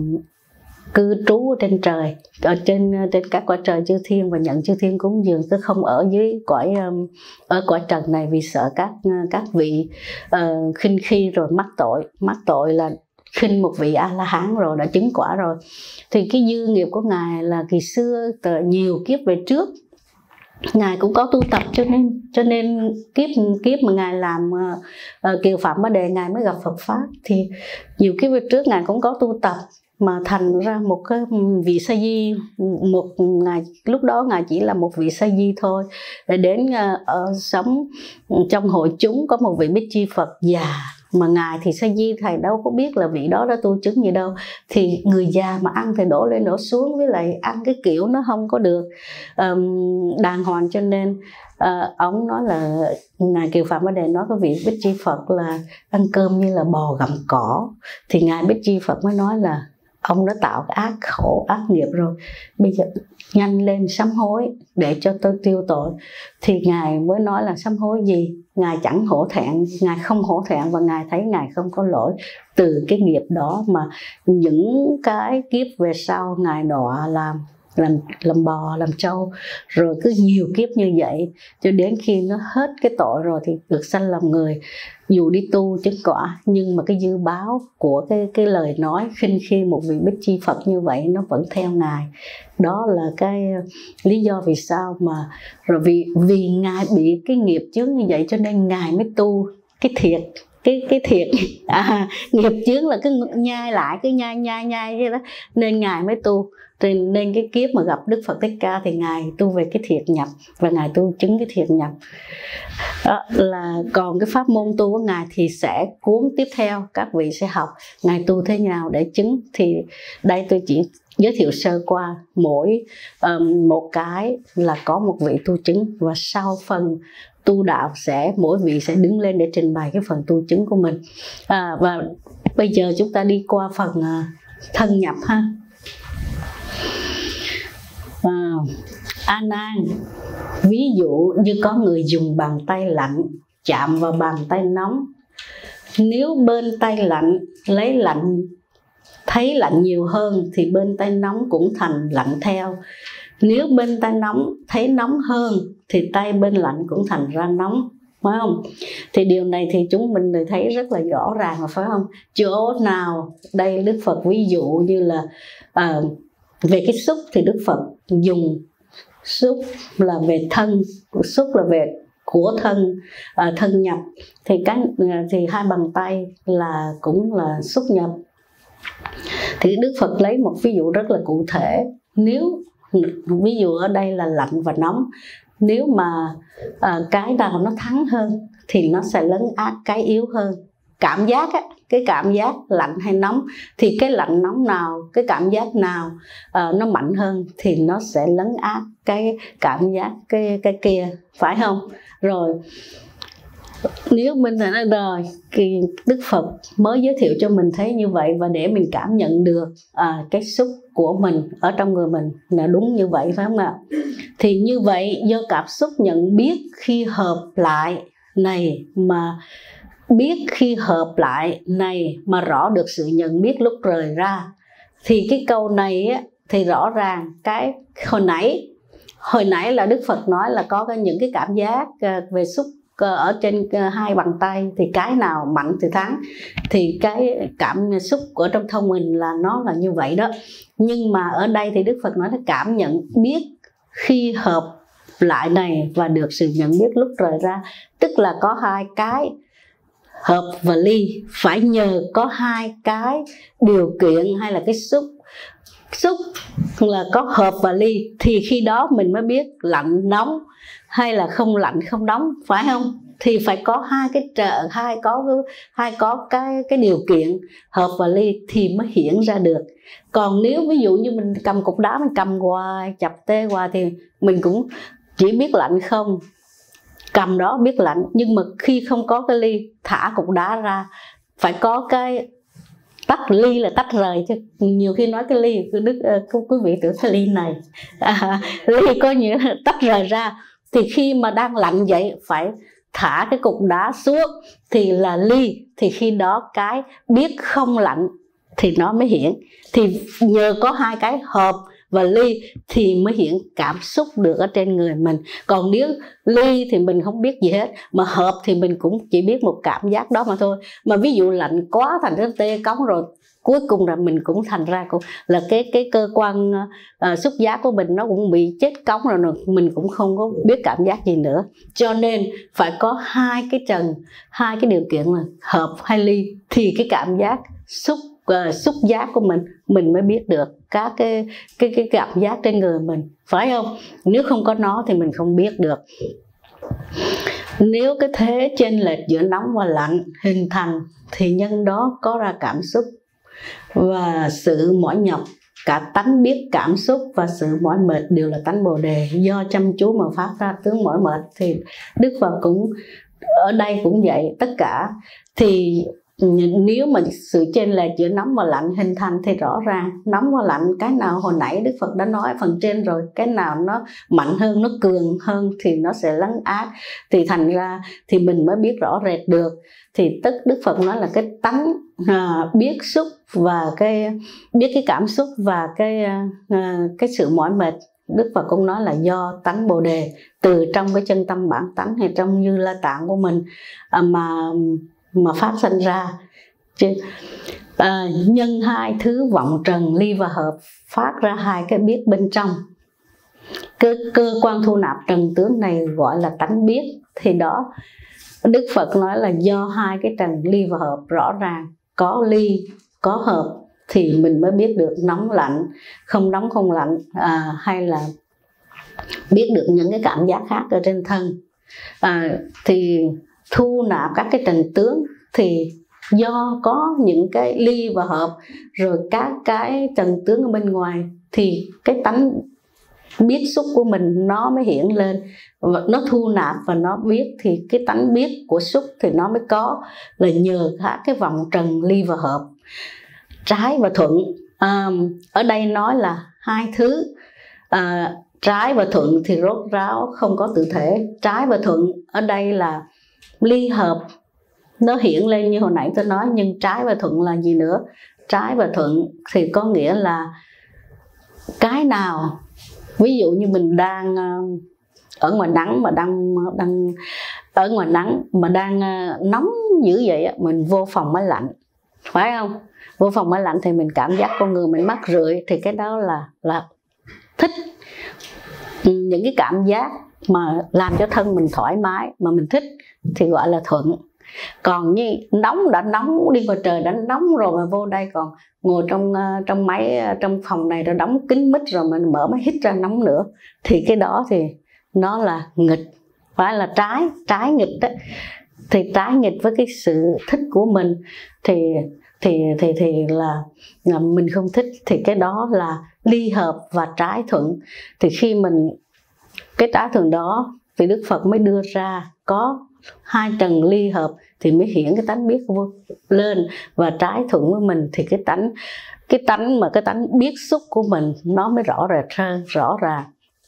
Speaker 1: cư trú ở trên trời, ở trên trên các cõi trời chư thiên và nhận chư thiên cúng dường, chứ không ở dưới cõi ở cõi trần này, vì sợ các các vị uh, khinh khi rồi mắc tội. Mắc tội là khinh một vị A La Hán rồi, đã chứng quả rồi. Thì cái dư nghiệp của Ngài là kỳ xưa từ nhiều kiếp về trước Ngài cũng có tu tập, cho nên cho nên kiếp kiếp mà Ngài làm uh, Kiều Phạm Bá Đề, Ngài mới gặp Phật pháp. Thì nhiều kiếp về trước Ngài cũng có tu tập mà thành ra một cái vị sa di. Một Ngài lúc đó Ngài chỉ là một vị sa di thôi, để đến uh, ở sống trong hội chúng có một vị Bích Chi Phật già, mà Ngài thì sa di, thầy đâu có biết là vị đó đã tu chứng gì đâu. Thì người già mà ăn thì đổ lên đổ xuống, với lại ăn cái kiểu nó không có được um, đàng hoàng, cho nên uh, ông nói là Ngài Kiều Phạm Bá Đề nói cái vị Bích Chi Phật là ăn cơm như là bò gặm cỏ. Thì Ngài Bích Chi Phật mới nói là ông đã tạo ác khổ ác nghiệp rồi, bây giờ nhanh lên sám hối để cho tôi tiêu tội. Thì Ngài mới nói là sám hối gì, Ngài chẳng hổ thẹn, Ngài không hổ thẹn, và Ngài thấy Ngài không có lỗi. Từ cái nghiệp đó mà những cái kiếp về sau Ngài đọa làm làm làm bò, làm trâu, rồi cứ nhiều kiếp như vậy cho đến khi nó hết cái tội rồi thì được sanh làm người. Dù đi tu chứng quả, nhưng mà cái dư báo của cái cái lời nói khinh khi một vị Bích Chi Phật như vậy nó vẫn theo Ngài. Đó là cái lý do vì sao mà rồi vì vì Ngài bị cái nghiệp chướng như vậy cho nên Ngài mới tu cái thiệt cái cái thiệt à, nghiệp chướng là cứ nhai lại, cứ nhai nhai nhai vậy đó, nên Ngài mới tu. Nên cái kiếp mà gặp Đức Phật Thích Ca thì Ngài tu về cái thiệt nhập, và Ngài tu chứng cái thiệt nhập. Đó là còn cái pháp môn tu của Ngài thì sẽ cuốn tiếp theo các vị sẽ học Ngài tu thế nào để chứng. Thì đây tôi chỉ giới thiệu sơ qua mỗi um, một cái là có một vị tu chứng, và sau phần tu đạo sẽ mỗi vị sẽ đứng lên để trình bày cái phần tu chứng của mình. À, và bây giờ chúng ta đi qua phần uh, thân nhập ha. À, A Nan, ví dụ như có người dùng bàn tay lạnh chạm vào bàn tay nóng, nếu bên tay lạnh lấy lạnh thấy lạnh nhiều hơn thì bên tay nóng cũng thành lạnh theo. Nếu bên tay nóng thấy nóng hơn thì tay bên lạnh cũng thành ra nóng, phải không? Thì điều này thì chúng mình thấy rất là rõ ràng, phải không? Chỗ nào đây Đức Phật ví dụ như là à, về cái xúc thì Đức Phật dùng xúc là về thân, xúc là về của thân, à, thân nhập, thì cái thì hai bàn tay là cũng là xúc nhập. Thì Đức Phật lấy một ví dụ rất là cụ thể. Nếu ví dụ ở đây là lạnh và nóng, nếu mà à, cái nào nó thắng hơn thì nó sẽ lấn át cái yếu hơn. Cảm giác á, cái cảm giác lạnh hay nóng thì cái lạnh nóng nào, cái cảm giác nào uh, nó mạnh hơn thì nó sẽ lấn át cái cảm giác cái cái kia, phải không? Rồi nếu mình nói rồi thì Đức Phật mới giới thiệu cho mình thấy như vậy, và để mình cảm nhận được uh, cái xúc của mình ở trong người mình là đúng như vậy, phải không ạ? Thì như vậy do cảm xúc nhận biết khi hợp lại này mà biết khi hợp lại này mà rõ được sự nhận biết lúc rời ra. Thì cái câu này á, thì rõ ràng cái hồi nãy hồi nãy là Đức Phật nói là có những cái cảm giác về xúc ở trên hai bàn tay, thì cái nào mạnh thì thắng. Thì cái cảm xúc ở trong thân mình là nó là như vậy đó. Nhưng mà ở đây thì Đức Phật nói là cảm nhận biết khi hợp lại này và được sự nhận biết lúc rời ra, tức là có hai cái hợp và ly, phải nhờ có hai cái điều kiện hay là cái xúc xúc là có hợp và ly, thì khi đó mình mới biết lạnh nóng hay là không lạnh không nóng, phải không? Thì phải có hai cái trợ hai có hai có cái cái điều kiện hợp và ly thì mới hiện ra được. Còn nếu ví dụ như mình cầm cục đá mình cầm hoài, chập tê hoài thì mình cũng chỉ biết lạnh không, cầm đó biết lạnh, nhưng mà khi không có cái ly, thả cục đá ra, phải có cái tách ly là tách rời chứ. Nhiều khi nói cái ly, Đức quý vị tưởng cái ly này à, ly có nghĩa là tách rời ra, thì khi mà đang lạnh vậy phải thả cái cục đá xuống thì là ly, thì khi đó cái biết không lạnh thì nó mới hiện. Thì nhờ có hai cái hợp và ly thì mới hiện cảm xúc được ở trên người mình. Còn nếu ly thì mình không biết gì hết, mà hợp thì mình cũng chỉ biết một cảm giác đó mà thôi. Mà ví dụ lạnh quá thành cái tê cống rồi, cuối cùng là mình cũng thành ra cũng là cái cái cơ quan uh, xúc giác của mình nó cũng bị chết cống rồi, mình cũng không có biết cảm giác gì nữa. Cho nên phải có hai cái trần, hai cái điều kiện là hợp hay ly thì cái cảm giác xúc uh, xúc giác của mình mình mới biết được các cái cái cái cảm giác trên người mình, phải không? Nếu không có nó thì mình không biết được. Nếu cái thế chênh lệch giữa nóng và lạnh hình thành thì nhân đó có ra cảm xúc và sự mỏi nhọc. Cả tánh biết cảm xúc và sự mỏi mệt đều là tánh Bồ Đề, do chăm chú mà phát ra tướng mỏi mệt. Thì Đức Phật cũng ở đây cũng vậy, tất cả thì nếu mà sự chênh lệch giữa nóng và lạnh hình thành thì rõ ràng nóng và lạnh, cái nào hồi nãy Đức Phật đã nói phần trên rồi, cái nào nó mạnh hơn, nó cường hơn thì nó sẽ lấn át, thì thành ra thì mình mới biết rõ rệt được. Thì tức Đức Phật nói là cái tánh à, biết xúc và cái biết cái cảm xúc và cái à, cái sự mỏi mệt, Đức Phật cũng nói là do tánh Bồ Đề từ trong cái chân tâm bản tánh hay trong Như La Tạng của mình à, mà mà phát sinh ra. À, nhân hai thứ vọng trần ly và hợp phát ra hai cái biết bên trong. Cơ, cơ quan thu nạp trần tướng này gọi là tánh biết. Thì đó Đức Phật nói là do hai cái trần ly và hợp, rõ ràng có ly có hợp thì mình mới biết được nóng lạnh, không nóng không lạnh, à, hay là biết được những cái cảm giác khác ở trên thân. À, thì thu nạp các cái trần tướng thì do có những cái ly và hợp rồi các cái trần tướng ở bên ngoài thì cái tánh biết xúc của mình nó mới hiện lên, nó thu nạp và nó biết, thì cái tánh biết của xúc thì nó mới có là nhờ các cái vọng trần ly và hợp. Trái và thuận à, ở đây nói là hai thứ à, trái và thuận thì rốt ráo không có tự thể. Trái và thuận ở đây là ly hợp nó hiện lên như hồi nãy tôi nói, nhưng trái và thuận là gì nữa? Trái và thuận thì có nghĩa là cái nào, ví dụ như mình đang ở ngoài nắng mà đang đang ở ngoài nắng mà đang nóng dữ vậy, mình vô phòng máy lạnh, phải không? Vô phòng máy lạnh thì mình cảm giác con người mình mắc rượi, thì cái đó là là thích. Những cái cảm giác mà làm cho thân mình thoải mái mà mình thích thì gọi là thuận. Còn như nóng, đã nóng đi ngoài trời đã nóng rồi mà vô đây còn ngồi trong trong máy trong phòng này rồi đóng kín mít rồi mình mở máy hít ra nóng nữa, thì cái đó thì nó là nghịch, phải là trái trái nghịch đó. Thì trái nghịch với cái sự thích của mình thì thì thì thì là, là mình không thích, thì cái đó là ly hợp và trái thuận. Thì khi mình cái trái thuận đó thì Đức Phật mới đưa ra có hai trần ly hợp thì mới hiện cái tánh biết lên, và trái thuận với mình thì cái tánh cái tánh mà cái tánh biết xúc của mình nó mới rõ rệt hơn, rõ ràng.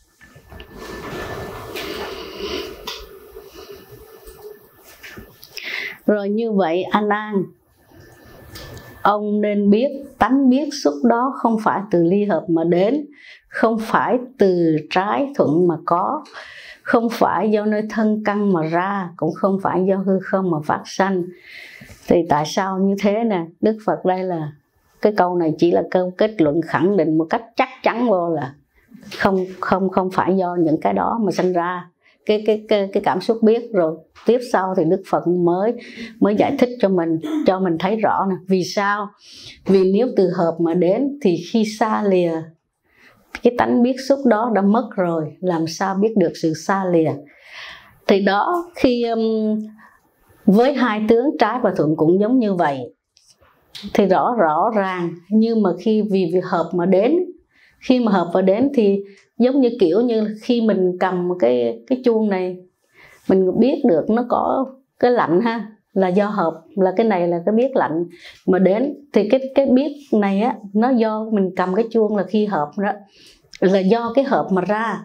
Speaker 1: Rồi như vậy A Nan, ông nên biết tánh biết xúc đó không phải từ ly hợp mà đến, không phải từ trái thuận mà có, không phải do nơi thân căn mà ra, cũng không phải do hư không mà phát sanh. Thì tại sao như thế nè? Đức Phật đây là cái câu này chỉ là câu kết luận khẳng định một cách chắc chắn vô là không không không phải do những cái đó mà sinh ra. cái cái cái cái cảm xúc biết rồi. Tiếp sau thì Đức Phật mới mới giải thích cho mình, cho mình thấy rõ nè. Vì sao? Vì nếu từ hợp mà đến thì khi xa lìa, cái tánh biết xúc đó đã mất rồi, làm sao biết được sự xa lìa? Thì đó, khi um, với hai tướng trái và thuận cũng giống như vậy. Thì rõ rõ ràng, nhưng mà khi vì việc hợp mà đến, khi mà hợp và đến thì giống như kiểu như khi mình cầm cái cái chuông này, mình biết được nó có cái lạnh ha, là do hợp, là cái này là cái biết lạnh mà đến. Thì cái cái biết này á, nó do mình cầm cái chuông là khi hợp đó, là do cái hợp mà ra.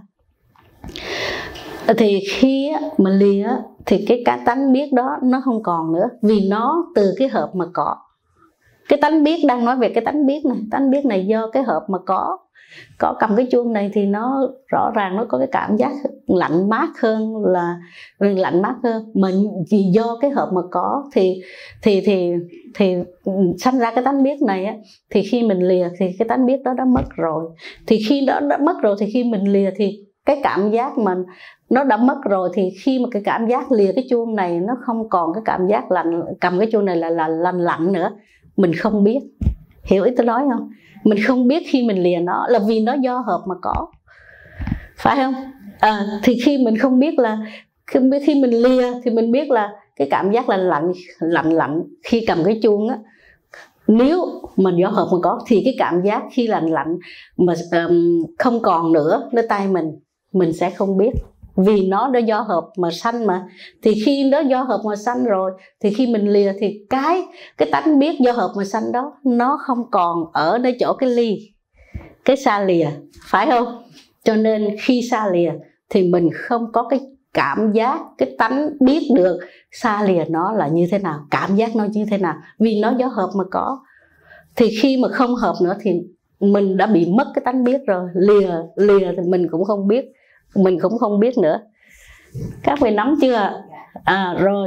Speaker 1: Thì khi á, mà lìa thì cái cái tánh biết đó nó không còn nữa, vì nó từ cái hợp mà có. Cái tánh biết, đang nói về cái tánh biết này, tánh biết này do cái hợp mà có. Có cầm cái chuông này thì nó rõ ràng nó có cái cảm giác lạnh mát hơn, là lạnh mát hơn, mà vì do cái hợp mà có thì thì thì thì sanh ra cái tánh biết này á. Thì khi mình lìa thì cái tánh biết đó đã mất rồi. Thì khi đó đã mất rồi thì khi mình lìa thì cái cảm giác mà nó đã mất rồi, thì khi mà cái cảm giác lìa cái chuông này nó không còn cái cảm giác lạnh, cầm cái chuông này là là lạnh lạnh nữa, mình không biết. Hiểu ý tôi nói không? Mình không biết khi mình lìa nó là vì nó do hợp mà có, phải không? À, thì khi mình không biết là khi, khi mình lìa thì mình biết là cái cảm giác là lạnh lạnh lạnh khi cầm cái chuông á. Nếu mà do hợp mà có thì cái cảm giác khi lạnh lạnh mà um, không còn nữa nơi tay mình, mình sẽ không biết, vì nó đã do hợp mà sanh mà. Thì khi nó do hợp mà sanh rồi thì khi mình lìa thì cái cái tánh biết do hợp mà sanh đó nó không còn ở nơi chỗ cái ly, cái xa lìa, phải không? Cho nên khi xa lìa thì mình không có cái cảm giác, cái tánh biết được xa lìa nó là như thế nào, cảm giác nó như thế nào, vì nó do hợp mà có. Thì khi mà không hợp nữa thì mình đã bị mất cái tánh biết rồi. Lìa lìa thì mình cũng không biết, mình cũng không biết nữa. Các vị nắm chưa? À rồi,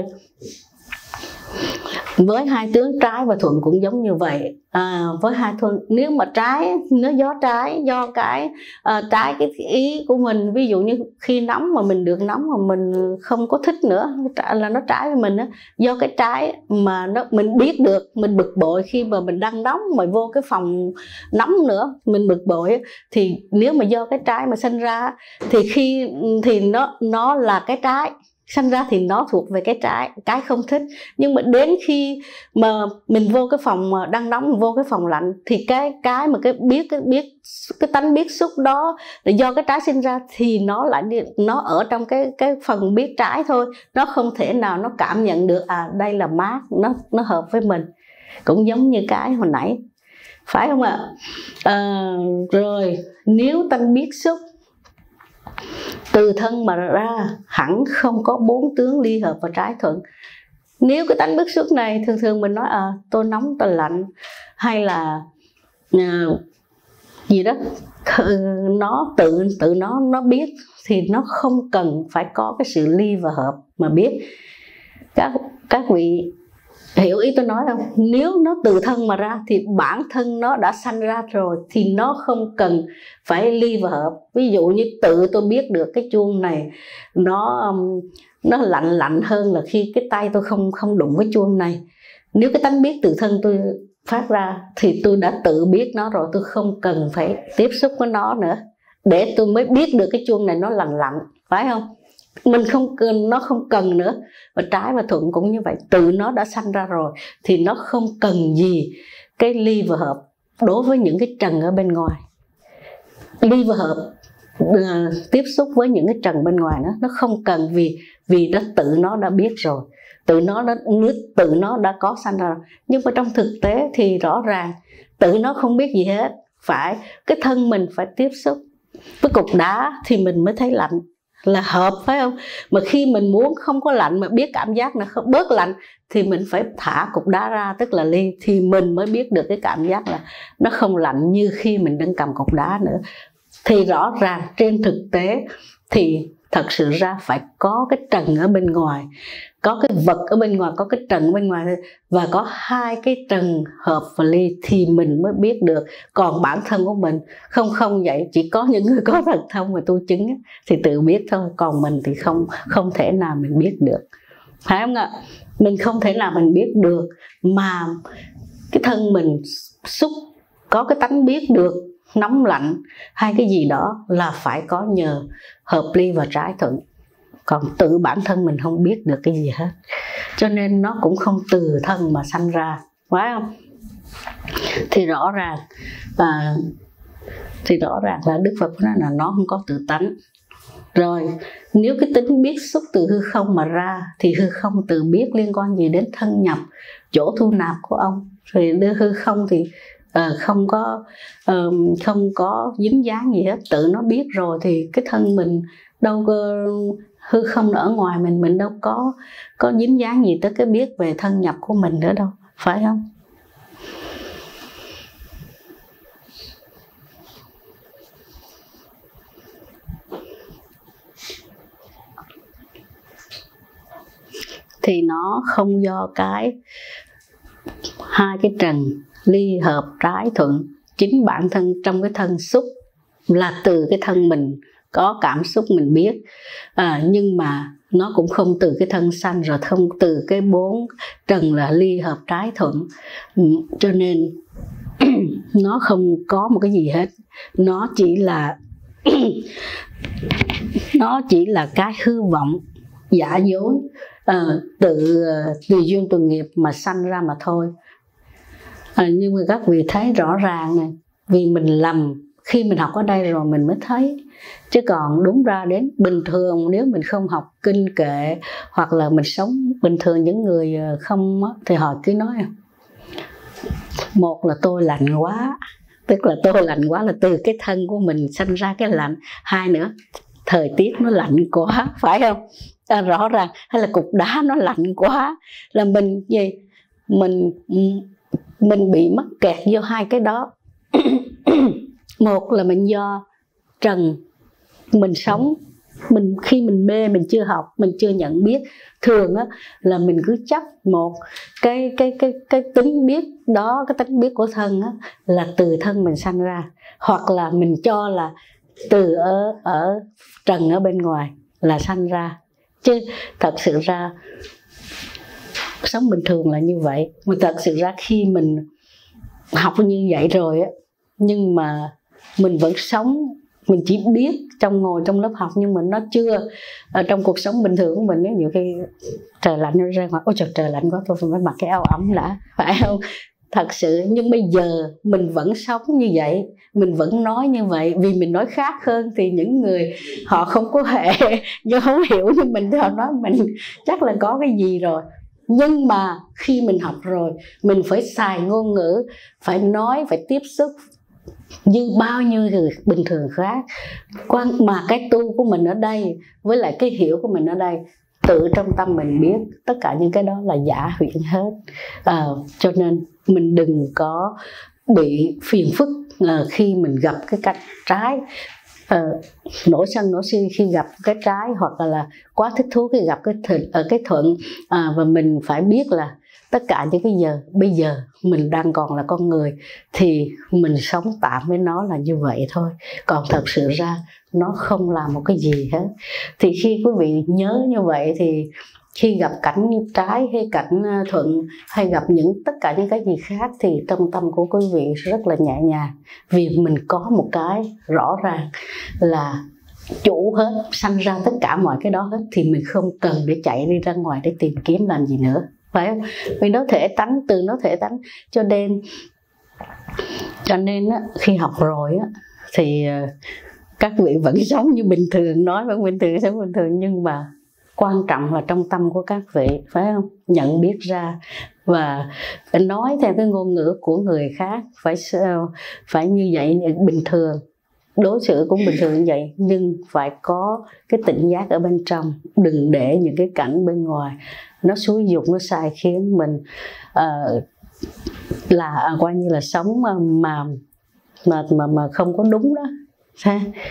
Speaker 1: với hai tướng trái và thuận cũng giống như vậy. À, với hai thuận, nếu mà trái, nếu gió trái, do cái à, trái cái ý của mình, ví dụ như khi nóng mà mình được nóng mà mình không có thích nữa, là nó trái với mình á. Do cái trái mà nó mình biết được, mình bực bội khi mà mình đang nóng mà vô cái phòng nóng nữa, mình bực bội, thì nếu mà do cái trái mà sinh ra thì khi thì nó nó là cái trái sanh ra thì nó thuộc về cái trái, cái không thích. Nhưng mà đến khi mà mình vô cái phòng mà đang nóng, vô cái phòng lạnh, thì cái cái mà cái biết cái biết cái tánh biết xúc đó là do cái trái sinh ra, thì nó lại nó ở trong cái cái phần biết trái thôi, nó không thể nào nó cảm nhận được à đây là mát, nó nó hợp với mình. Cũng giống như cái hồi nãy, phải không ạ? À, rồi nếu tánh biết xúc từ thân mà ra, hẳn không có bốn tướng ly hợp và trái thuận. Nếu cái tánh bức xúc này, thường thường mình nói à tôi nóng tôi lạnh, hay là à, gì đó, nó tự tự nó nó biết, thì nó không cần phải có cái sự ly và hợp mà biết. Các các vị hiểu ý tôi nói không? Nếu nó từ thân mà ra thì bản thân nó đã sanh ra rồi, thì nó không cần phải ly và hợp. Ví dụ như tự tôi biết được cái chuông này nó nó lạnh lạnh hơn là khi cái tay tôi không không đụng cái chuông này. Nếu cái tánh biết từ thân tôi phát ra thì tôi đã tự biết nó rồi, tôi không cần phải tiếp xúc với nó nữa để tôi mới biết được cái chuông này nó lạnh lạnh, phải không? Mình không cần, nó không cần nữa. Và trái và thuận cũng như vậy, tự nó đã sanh ra rồi thì nó không cần gì cái ly và hợp đối với những cái trần ở bên ngoài. Ly và hợp uh, tiếp xúc với những cái trần bên ngoài nó nó không cần, vì vì nó tự nó đã biết rồi, tự nó đã tự nó đã có sanh ra rồi. Nhưng mà trong thực tế thì rõ ràng tự nó không biết gì hết, phải cái thân mình phải tiếp xúc với cục đá thì mình mới thấy lạnh, là hợp, phải không? Mà khi mình muốn không có lạnh mà biết cảm giác là bớt lạnh thì mình phải thả cục đá ra, tức là ly, thì mình mới biết được cái cảm giác là nó không lạnh như khi mình đang cầm cục đá nữa. Thì rõ ràng trên thực tế thì thật sự ra phải có cái trần ở bên ngoài, có cái vật ở bên ngoài, có cái trần ở bên ngoài, và có hai cái trần hợp và ly thì mình mới biết được. Còn bản thân của mình không không vậy, chỉ có những người có thần thông và tu chứng thì tự biết thôi, còn mình thì không không thể nào mình biết được, phải không ạ? Mình không thể nào mình biết được, mà cái thân mình xúc có cái tánh biết được nóng lạnh hay cái gì đó là phải có nhờ hợp ly và trái thuận, còn tự bản thân mình không biết được cái gì hết, cho nên nó cũng không từ thân mà sanh ra, phải không? Thì rõ ràng à, thì rõ ràng là Đức Phật nói là nó không có tự tánh. Rồi nếu cái tính biết xúc từ hư không mà ra thì hư không từ biết liên quan gì đến thân nhập, chỗ thu nạp của ông? Thì đưa hư không thì uh, không có uh, không có dính dáng gì hết, tự nó biết rồi thì cái thân mình đâu có, hư không ở ngoài mình mình đâu có có dính dáng gì tới cái biết về thân nhập của mình nữa đâu, phải không? Thì nó không do cái hai cái trần ly hợp trái thuận, chính bản thân trong cái thân xúc là từ cái thân mình có cảm xúc mình biết, à, nhưng mà nó cũng không từ cái thân sanh, rồi không từ cái bốn trần là ly hợp trái thuận, cho nên nó không có một cái gì hết, nó chỉ là nó chỉ là cái hư vọng giả dối, à, tự tùy duyên tuần nghiệp mà sanh ra mà thôi. À, nhưng mà các vị thấy rõ ràng này, vì mình lầm khi mình học ở đây rồi mình mới thấy, chứ còn đúng ra đến bình thường nếu mình không học kinh kệ hoặc là mình sống bình thường, những người không thì họ cứ nói một là tôi lạnh quá, tức là tôi lạnh quá là từ cái thân của mình sanh ra cái lạnh, hai nữa thời tiết nó lạnh quá, phải không? À, rõ ràng, hay là cục đá nó lạnh quá là mình gì mình mình bị mắc kẹt vô hai cái đó. Một là mình do trần mình sống, mình khi mình mê mình chưa học, mình chưa nhận biết, thường á là mình cứ chấp một cái cái cái cái tính biết đó, cái tính biết của thân á là từ thân mình sanh ra, hoặc là mình cho là từ ở ở trần ở bên ngoài là sanh ra, chứ thật sự ra sống bình thường là như vậy. Mà thật sự ra khi mình học như vậy rồi á, nhưng mà mình vẫn sống, mình chỉ biết trong ngồi trong lớp học, nhưng mà nó chưa ở trong cuộc sống bình thường của mình. Nếu nhiều khi trời lạnh ra ngoài, ôi trời trời lạnh quá, tôi phải mặc cái áo ấm đã, phải không? Thật sự, nhưng bây giờ mình vẫn sống như vậy, mình vẫn nói như vậy, vì mình nói khác hơn thì những người họ không có hệ nhưng không hiểu như mình thì họ nói mình chắc là có cái gì rồi. Nhưng mà khi mình học rồi, mình phải xài ngôn ngữ, phải nói, phải tiếp xúc như bao nhiêu người bình thường khác. Quan mà cái tu của mình ở đây với lại cái hiểu của mình ở đây, tự trong tâm mình biết tất cả những cái đó là giả huyễn hết. À, cho nên mình đừng có bị phiền phức à, khi mình gặp cái cách trái, à, nổi sân nổi si khi gặp cái trái, hoặc là, là quá thích thú khi gặp cái thuận, ở cái thuận. À, và mình phải biết là tất cả những cái giờ bây giờ mình đang còn là con người thì mình sống tạm với nó là như vậy thôi, còn thật sự ra nó không làm một cái gì hết. Thì khi quý vị nhớ như vậy thì khi gặp cảnh trái hay cảnh thuận hay gặp những tất cả những cái gì khác thì trong tâm của quý vị rất là nhẹ nhàng, vì mình có một cái rõ ràng là chủ hết, sanh ra tất cả mọi cái đó hết, thì mình không cần để chạy đi ra ngoài để tìm kiếm làm gì nữa, phải không? Vì nó thể tánh, từ nó thể tánh, cho nên cho nên á, khi học rồi á, thì các vị vẫn sống như bình thường, nói vẫn bình thường, sống bình thường, nhưng mà quan trọng là trong tâm của các vị, phải không? Nhận biết ra và phải nói theo cái ngôn ngữ của người khác, phải phải như vậy, bình thường, đối xử cũng bình thường như vậy, nhưng phải có cái tỉnh giác ở bên trong, đừng để những cái cảnh bên ngoài nó xúi dục, nó sai khiến mình uh, là uh, coi như là sống mà mà mà mà không có đúng đó.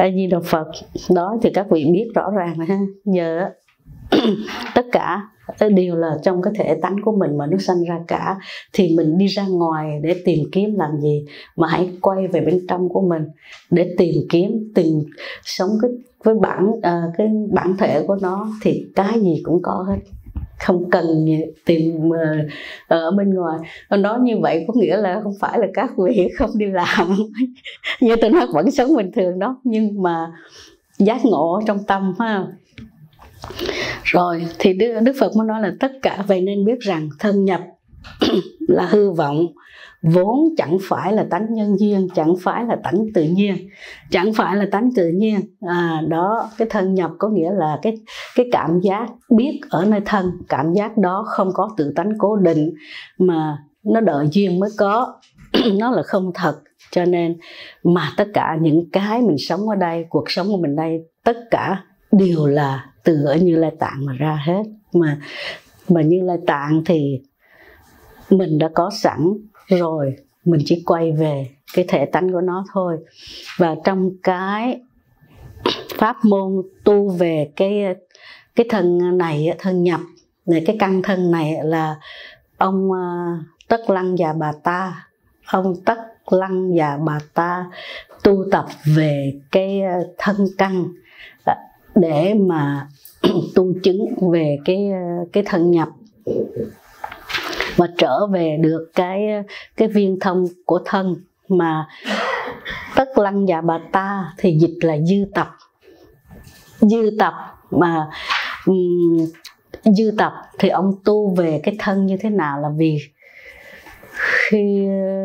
Speaker 1: A Di Đà Phật. Đó thì các vị biết rõ ràng rồi ha. Giờ tất cả đều là trong cái thể tánh của mình mà nó sanh ra cả. Thì mình đi ra ngoài để tìm kiếm làm gì, mà hãy quay về bên trong của mình để tìm kiếm, tìm sống cái với bản à, cái bản thể của nó, thì cái gì cũng có hết, không cần tìm uh, ở bên ngoài. Nói như vậy có nghĩa là không phải là các vị không đi làm như tôi nói, vẫn sống bình thường đó, nhưng mà giác ngộ trong tâm ha. Rồi thì Đức, Đức Phật mới nói là tất cả vậy nên biết rằng thân nhập là hư vọng, vốn chẳng phải là tánh nhân duyên, chẳng phải là tánh tự nhiên, chẳng phải là tánh tự nhiên. À, đó, cái thân nhập có nghĩa là cái cái cảm giác biết ở nơi thân, cảm giác đó không có tự tánh cố định mà nó đợi duyên mới có, nó là không thật. Cho nên mà tất cả những cái mình sống ở đây, cuộc sống của mình đây, tất cả đều là từ ở Như Lai Tạng mà ra hết. Mà mà Như Lai Tạng thì mình đã có sẵn rồi, mình chỉ quay về cái thể tánh của nó thôi. Và trong cái pháp môn tu về cái cái thân này, thân nhập này, cái căn thân này là ông Tất Lăng Già Bà Ta, ông Tất Lăng Già Bà Ta tu tập về cái thân căn để mà tu chứng về cái cái thân nhập, mà trở về được cái cái viên thông của thân. Mà Tất Lăng Già Bà Ta thì dịch là dư tập. Dư tập mà um, dư tập thì ông tu về cái thân như thế nào, là vì khi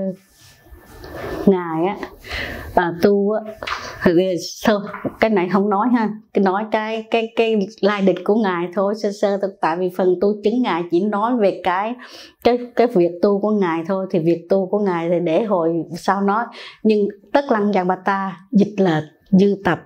Speaker 1: ngài á à, tu á, thôi cái này không nói ha, cái nói cái cái cái lai lịch của ngài thôi sơ sơ thôi, tại vì phần tu chứng ngài chỉ nói về cái cái cái việc tu của ngài thôi, thì việc tu của ngài thì để hồi sau nói. Nhưng Tất Lăng Già Bà Ta dịch là dư tập.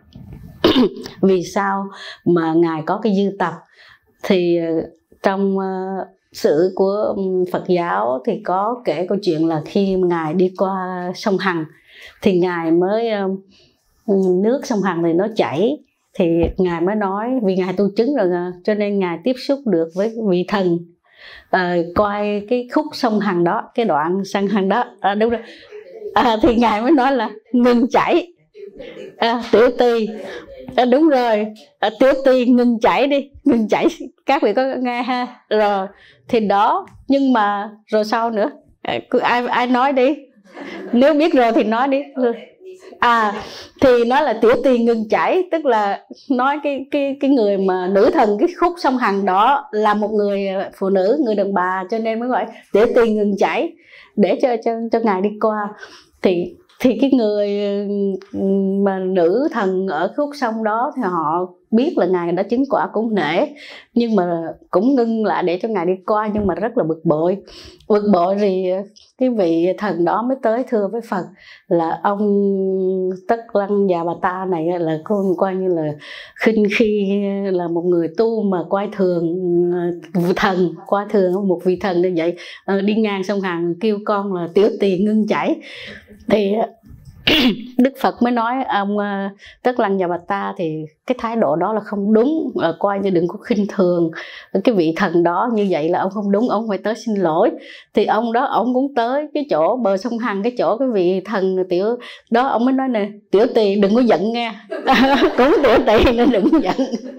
Speaker 1: Vì sao mà ngài có cái dư tập? Thì trong uh, sử của Phật giáo thì có kể câu chuyện là khi ngài đi qua sông Hằng thì ngài mới uh, nước sông Hằng thì nó chảy, thì ngài mới nói, vì ngài tu chứng rồi cho nên ngài tiếp xúc được với vị thần à, coi cái khúc sông Hằng đó, cái đoạn sông Hằng đó à, đúng rồi à, thì ngài mới nói là ngừng chảy à, tiểu tỳ à, đúng rồi à, tiểu tỳ ngừng chảy đi, ngừng chảy, các vị có nghe ha. Rồi thì đó, nhưng mà rồi sau nữa à, ai ai nói đi, nếu biết rồi thì nói đi. À thì nói là tiểu tỳ ngừng chảy, tức là nói cái cái cái người mà nữ thần cái khúc sông Hằng đó là một người phụ nữ, người đàn bà, cho nên mới gọi tiểu tỳ ngừng chảy để cho cho cho ngài đi qua. Thì thì cái người mà nữ thần ở khúc sông đó thì họ biết là ngài đã chứng quả cũng nể, nhưng mà cũng ngưng lại để cho ngài đi qua, nhưng mà rất là bực bội. Bực bội thì cái vị thần đó mới tới thưa với Phật là ông Tất Lăng Già Bà Ta này là con coi như là khinh khi là một người tu mà coi thường thần, coi thường một vị thần như vậy, đi ngang sông Hằng kêu con là tiểu tỳ ngưng chảy. Thì Đức Phật mới nói ông Tất Lăng Già Bà Ta thì cái thái độ đó là không đúng, coi như đừng có khinh thường cái vị thần đó, như vậy là ông không đúng, ông phải tới xin lỗi. Thì ông đó ông cũng tới cái chỗ bờ sông Hằng, cái chỗ cái vị thần tiểu đó, ông mới nói nè, tiểu tỳ đừng có giận nghe. Cũng tiểu tỳ nên đừng giận.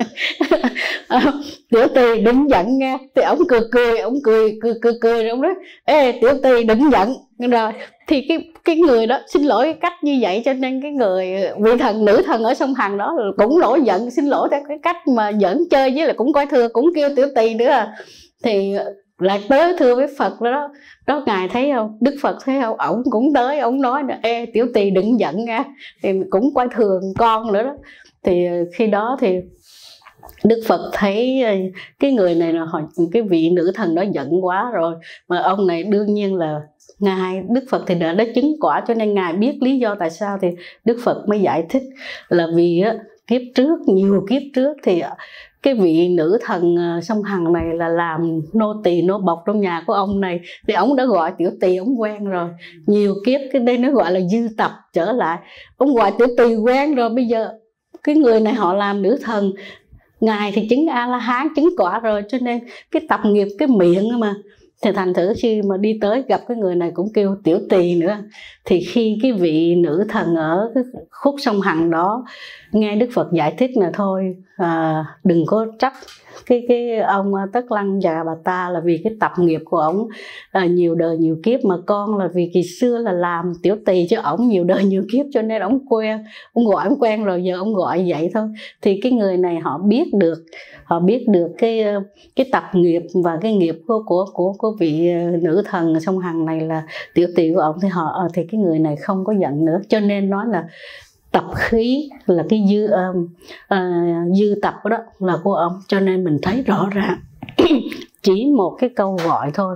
Speaker 1: Tiểu tỳ đừng giận nghe. Thì ông cười cười, ông cười cười cười cười rồi ông nói ê tiểu tỳ đừng giận. Rồi thì cái cái người đó xin lỗi cái cách như vậy, cho nên cái người vị thần nữ thần ở sông Hằng đó cũng nổi giận, xin lỗi theo cái cách mà giỡn chơi, với là cũng coi thường, cũng kêu tiểu tỳ nữa. Thì lại tới thưa với Phật đó, đó ngài thấy không, Đức Phật thấy không, ổng cũng tới, ổng nói ê tiểu tỳ đừng giận nha, thì cũng coi thường con nữa đó. Thì khi đó thì Đức Phật thấy cái người này là cái vị nữ thần đó giận quá rồi, mà ông này đương nhiên là ngài Đức Phật thì đã, đã chứng quả, cho nên ngài biết lý do tại sao. Thì Đức Phật mới giải thích là vì á, kiếp trước, nhiều kiếp trước thì cái vị nữ thần sông Hằng này là làm nô tỳ nô bộc trong nhà của ông này, thì ông đã gọi tiểu tỳ ông quen rồi. Nhiều kiếp cái đây nó gọi là dư tập trở lại, ông gọi tiểu tỳ quen rồi, bây giờ cái người này họ làm nữ thần, ngài thì chứng A La Hán, chứng quả rồi, cho nên cái tập nghiệp cái miệng mà. Thì thành thử khi mà đi tới gặp cái người này cũng kêu tiểu tỳ nữa. Thì khi cái vị nữ thần ở cái khúc sông Hằng đó nghe Đức Phật giải thích là thôi à, đừng có trách cái cái ông Tất Lăng và bà ta là vì cái tập nghiệp của ổng à, nhiều đời nhiều kiếp, mà con là vì kỳ xưa là làm tiểu tỳ chứ ổng nhiều đời nhiều kiếp, cho nên ổng quen, ông gọi ổng quen rồi, giờ ông gọi vậy thôi. Thì cái người này họ biết được, họ biết được cái cái tập nghiệp và cái nghiệp của của của, của vị nữ thần sông Hằng này là tiểu tỳ của ổng, thì họ thì cái người này không có giận nữa. Cho nên nói là tập khí là cái dư um, uh, dư tập đó là của ông. Cho nên mình thấy rõ ràng chỉ một cái câu gọi thôi,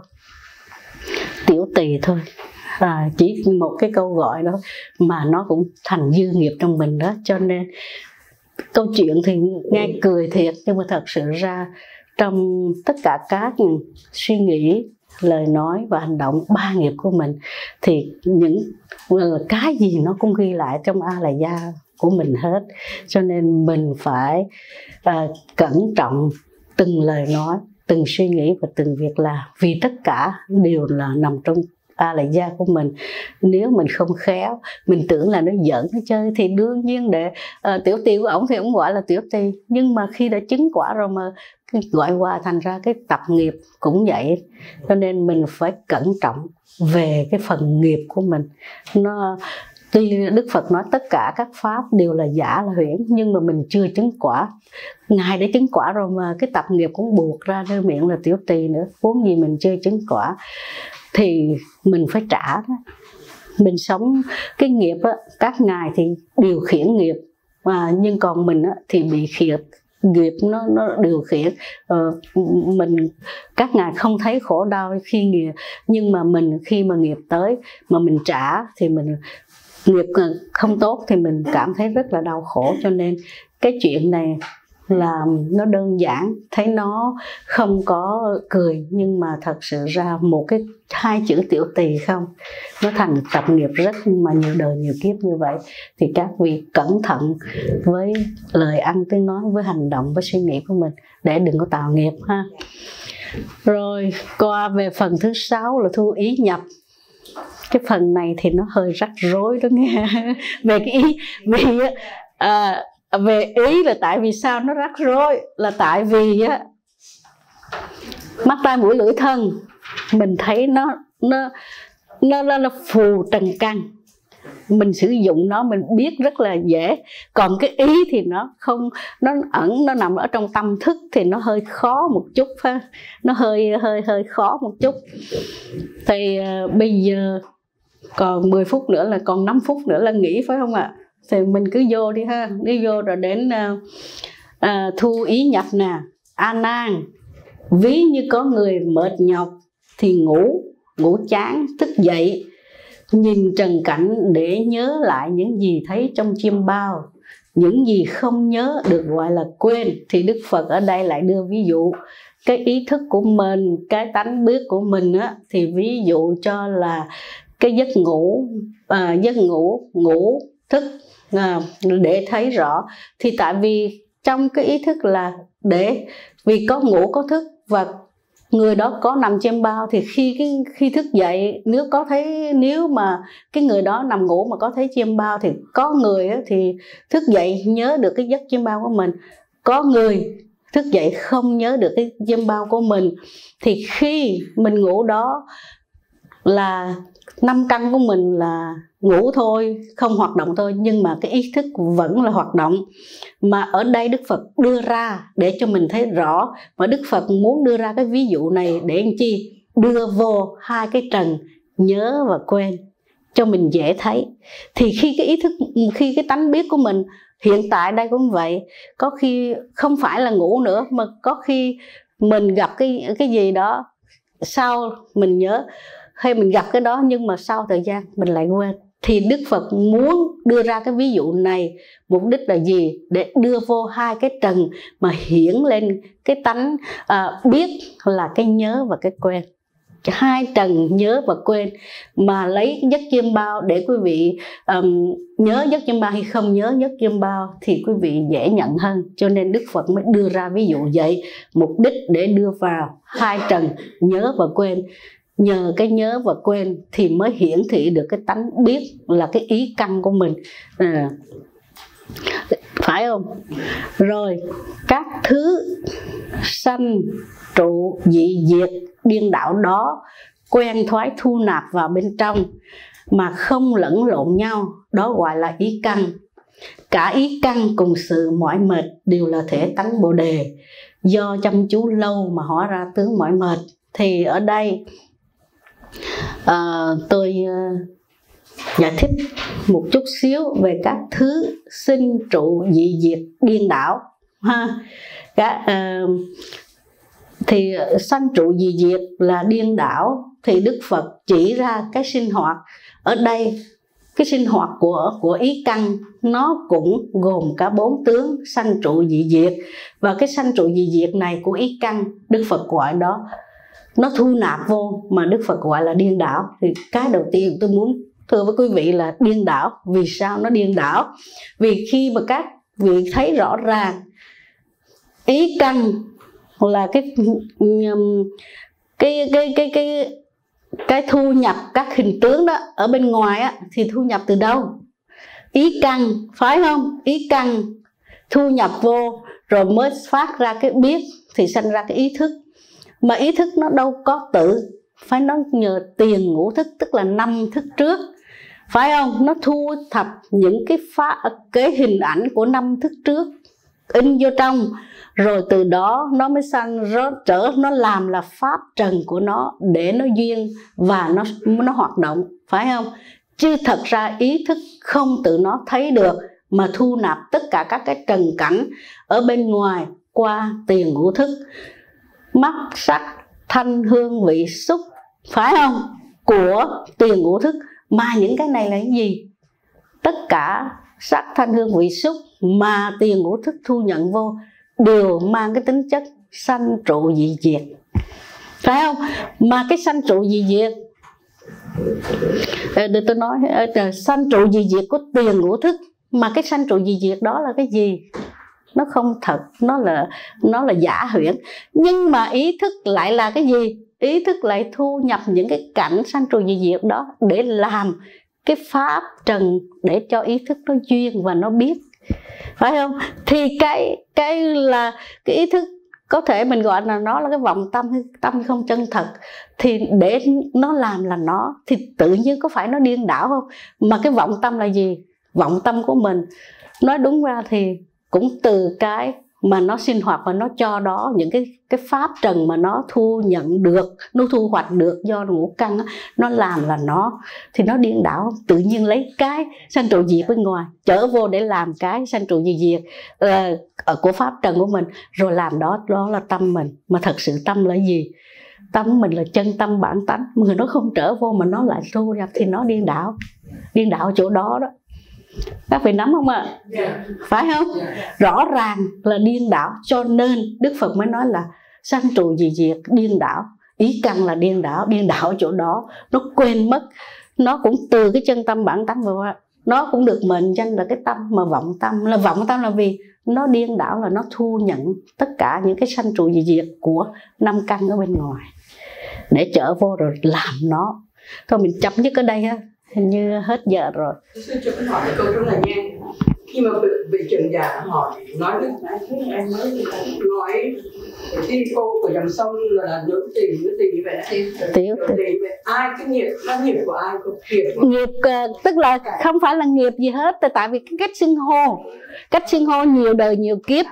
Speaker 1: tiểu tỳ thôi, à, chỉ một cái câu gọi đó mà nó cũng thành dư nghiệp trong mình đó. Cho nên câu chuyện thì nghe cười thiệt, nhưng mà thật sự ra trong tất cả các suy nghĩ, lời nói và hành động ba nghiệp của mình thì những cái gì nó cũng ghi lại trong A La Gia của mình hết. Cho nên mình phải uh, cẩn trọng từng lời nói, từng suy nghĩ và từng việc làm, vì tất cả đều là nằm trong A La Gia của mình. Nếu mình không khéo, mình tưởng là nó giỡn nó chơi thì đương nhiên để uh, tiểu tỳ của ổng thì ổng gọi là tiểu tỳ, nhưng mà khi đã chứng quả rồi mà gọi qua thành ra cái tập nghiệp cũng vậy. Cho nên mình phải cẩn trọng về cái phần nghiệp của mình. Nó tuy Đức Phật nói tất cả các pháp đều là giả là huyễn, nhưng mà mình chưa chứng quả. Ngài đã chứng quả rồi mà cái tập nghiệp cũng buộc ra nơi miệng là tiểu tỳ nữa, huống gì mình chưa chứng quả. Thì mình phải trả đó. Mình sống cái nghiệp á, các ngài thì điều khiển nghiệp, mà nhưng còn mình á, thì bị khiệt nghiệp nó nó điều khiển. Ờ, mình các ngài không thấy khổ đau khi nghiệp, nhưng mà mình khi mà nghiệp tới mà mình trả thì mình nghiệp không tốt thì mình cảm thấy rất là đau khổ. Cho nên cái chuyện này là nó đơn giản, thấy nó không có cười, nhưng mà thật sự ra một cái hai chữ tiểu tỳ không, nó thành tập nghiệp rất mà nhiều đời nhiều kiếp như vậy. Thì các vị cẩn thận với lời ăn tiếng nói, với hành động, với suy nghĩ của mình để đừng có tạo nghiệp ha. Rồi qua về phần thứ sáu là thu ý nhập. Cái phần này thì nó hơi rắc rối đó nghe. Về cái ý vì à, về ý là tại vì sao nó rắc rối, là tại vì á, mắt tai mũi lưỡi thân mình thấy nó nó nó nó, nó phù trần căn, mình sử dụng nó mình biết rất là dễ. Còn cái ý thì nó không, nó ẩn, nó nằm ở trong tâm thức thì nó hơi khó một chút ha, nó hơi hơi hơi khó một chút. Thì uh, bây giờ còn mười phút nữa là còn năm phút nữa là nghỉ phải không ạ? Thì mình cứ vô đi ha, đi vô rồi đến uh, uh, thu ý nhập nè. A Nan, ví như có người mệt nhọc thì ngủ, ngủ chán thức dậy, nhìn trần cảnh để nhớ lại những gì thấy trong chiêm bao. Những gì không nhớ được gọi là quên. Thì Đức Phật ở đây lại đưa ví dụ cái ý thức của mình, cái tánh biết của mình á, thì ví dụ cho là cái giấc ngủ, à, giấc ngủ, ngủ, thức, à, để thấy rõ. Thì tại vì trong cái ý thức là để, vì có ngủ có thức và người đó có nằm trên bao, thì khi cái khi thức dậy, nếu có thấy, nếu mà cái người đó nằm ngủ mà có thấy chiêm bao thì có người á, thì thức dậy nhớ được cái giấc chiêm bao của mình, có người thức dậy không nhớ được cái chiêm bao của mình. Thì khi mình ngủ đó là năm căn của mình là ngủ thôi, không hoạt động thôi, nhưng mà cái ý thức vẫn là hoạt động. Mà ở đây Đức Phật đưa ra để cho mình thấy rõ, mà Đức Phật muốn đưa ra cái ví dụ này để làm chi? Đưa vô hai cái trần nhớ và quên cho mình dễ thấy. Thì khi cái ý thức, khi cái tánh biết của mình hiện tại đây cũng vậy, có khi không phải là ngủ nữa, mà có khi mình gặp cái cái gì đó, sau mình nhớ, hay mình gặp cái đó nhưng mà sau thời gian mình lại quên. Thì Đức Phật muốn đưa ra cái ví dụ này mục đích là gì? Để đưa vô hai cái trần mà hiển lên cái tánh à, biết là cái nhớ và cái quên. hai trần nhớ và quên, mà lấy giấc chiêm bao để quý vị um, nhớ giấc chiêm bao hay không nhớ giấc chiêm bao thì quý vị dễ nhận hơn. Cho nên Đức Phật mới đưa ra ví dụ vậy, mục đích để đưa vào hai trần nhớ và quên. Nhờ cái nhớ và quên thì mới hiển thị được cái tánh biết, là cái ý căn của mình, à, phải không? Rồi các thứ sanh trụ dị diệt điên đảo đó quen thoái thu nạp vào bên trong mà không lẫn lộn nhau, đó gọi là ý căn. Cả ý căn cùng sự mỏi mệt đều là thể tánh Bồ Đề, do chăm chú lâu mà hóa ra tướng mỏi mệt. Thì ở đây à, tôi uh, giải thích một chút xíu về các thứ sinh trụ dị diệt điên đảo ha. Các, uh, thì sanh trụ dị diệt là điên đảo, thì Đức Phật chỉ ra cái sinh hoạt ở đây. Cái sinh hoạt của của ý căn nó cũng gồm cả bốn tướng sanh trụ dị diệt, và cái sanh trụ dị diệt này của ý căn Đức Phật gọi đó, nó thu nạp vô mà Đức Phật gọi là điên đảo. Thì cái đầu tiên tôi muốn thưa với quý vị là điên đảo. Vì sao nó điên đảo? Vì khi mà các vị thấy rõ ràng ý căn là cái cái cái cái cái cái thu nhập các hình tướng đó ở bên ngoài á, thì thu nhập từ đâu? Ý căn, phải không? Ý căn thu nhập vô rồi mới phát ra cái biết, thì sanh ra cái ý thức. Mà ý thức nó đâu có tự, phải nó nhờ tiền ngũ thức, tức là năm thức trước, phải không? Nó thu thập những cái phá, cái hình ảnh của năm thức trước in vô trong, rồi từ đó nó mới sanh trở, nó làm là pháp trần của nó để nó duyên và nó nó hoạt động, phải không? Chứ thật ra ý thức không tự nó thấy được, mà thu nạp tất cả các cái trần cảnh ở bên ngoài qua tiền ngũ thức, mắt sắc thanh hương vị xúc, phải không? Của tiền ngũ thức. Mà những cái này là cái gì? Tất cả sắc thanh hương vị xúc mà tiền ngũ thức thu nhận vô đều mang cái tính chất sanh trụ dị diệt, phải không? Mà cái sanh trụ dị diệt, để tôi nói, sanh trụ dị diệt của tiền ngũ thức, mà cái sanh trụ dị diệt đó là cái gì? Nó không thật, nó là nó là giả huyễn. Nhưng mà ý thức lại là cái gì? Ý thức lại thu nhập những cái cảnh sanh trụ dị diệt đó để làm cái pháp trần, để cho ý thức nó duyên và nó biết, phải không? Thì cái cái là cái ý thức, có thể mình gọi là nó là cái vọng tâm, tâm không chân thật, thì để nó làm là nó, thì tự nhiên có phải nó điên đảo không? Mà cái vọng tâm là gì? Vọng tâm của mình, nói đúng ra thì cũng từ cái mà nó sinh hoạt và nó cho đó những cái cái pháp trần mà nó thu nhận được, nó thu hoạch được do ngũ căn, nó làm là nó, thì nó điên đảo. Tự nhiên lấy cái sanh trụ diệt bên ngoài trở vô để làm cái sanh trụ diệt diệt uh, của pháp trần của mình, rồi làm đó, đó là tâm mình. Mà thật sự tâm là gì? Tâm mình là chân tâm bản tánh, người nó không trở vô mà nó lại thu nhập, thì nó điên đảo. Điên đảo chỗ đó đó, các vị nắm không ạ? Yeah. Phải không? Yeah. Rõ ràng là điên đảo, cho nên Đức Phật mới nói là sanh trụ dị diệt điên đảo. Ý căn là điên đảo, điên đảo chỗ đó nó quên mất, nó cũng từ cái chân tâm bản tánh vào, nó cũng được mệnh danh là cái tâm mà vọng tâm. Là vọng tâm là vì nó điên đảo, là nó thu nhận tất cả những cái sanh trụ dị diệt của năm căn ở bên ngoài để trở vô rồi làm nó. Thôi mình chấm dứt ở đây ha, hình như hết giờ rồi.
Speaker 3: Sư cho mình hỏi câu rất là nhanh. Khi mà vị, vị trưởng giả hỏi nói với em mới nói khi cô của dòng sông là nữ tỳ nữ tỳ như vậy đấy. Tiểu tỳ ai cái nghiệp, nó nghiệp của ai có nghiệp của...
Speaker 1: nghiệp uh, tức là không phải là nghiệp gì hết, tại vì cái cách xưng hô, cách xưng hô nhiều đời nhiều kiếp,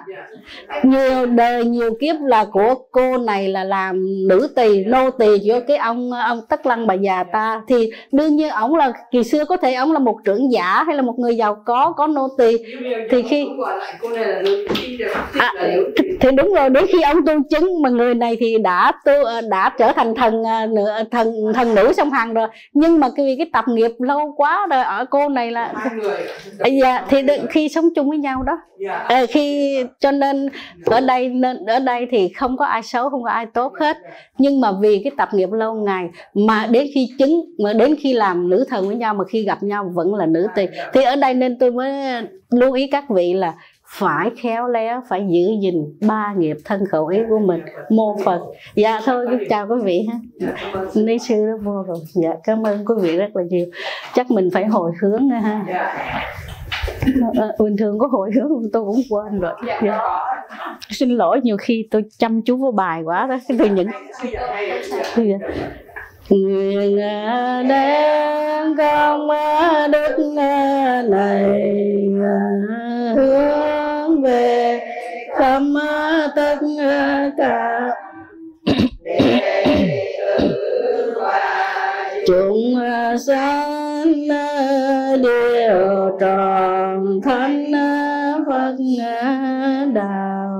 Speaker 1: nhiều đời nhiều kiếp là của cô này là làm nữ tỳ, nô tỳ cho cái ông ông Tất Lăng bà già ta, thì đương nhiên ổng là kỳ xưa có thể ổng là một trưởng giả hay là một người giàu có có nô tỳ, thì khi
Speaker 3: gọi lại cô này là nữ chi được,
Speaker 1: à,
Speaker 3: là nữ
Speaker 1: thì, thì đúng rồi, đến khi ông tu chứng mà người này thì đã tu đã trở thành thần thần thần nữ song hằng rồi, nhưng mà cái vì cái tập nghiệp lâu quá rồi ở cô này là
Speaker 3: hai người
Speaker 1: dạ, thì được, khi sống chung với nhau đó.
Speaker 3: dạ.
Speaker 1: À, khi cho nên ở đây nên ở đây thì không có ai xấu, không có ai tốt hết, nhưng mà vì cái tập nghiệp lâu ngày mà đến khi chứng, mà đến khi làm nữ thần với nhau mà khi gặp nhau vẫn là nữ tỳ. Thì ở đây nên tôi mới lưu ý các vị là phải khéo léo, phải giữ gìn ba nghiệp thân khẩu ý của mình. Mô Phật. Dạ thôi, chào quý vị ha. Ni sư đã vô rồi. Dạ cảm ơn quý vị rất là nhiều. Chắc mình phải hồi hướng nữa ha. À, bình thường có hồi hướng tôi cũng quên rồi. Dạ. Xin lỗi, nhiều khi tôi chăm chú vào bài quá đó. Tôi những người đang công đức này hướng về khắp tất cả chúng sanh đều tròn thánh Phật đạo.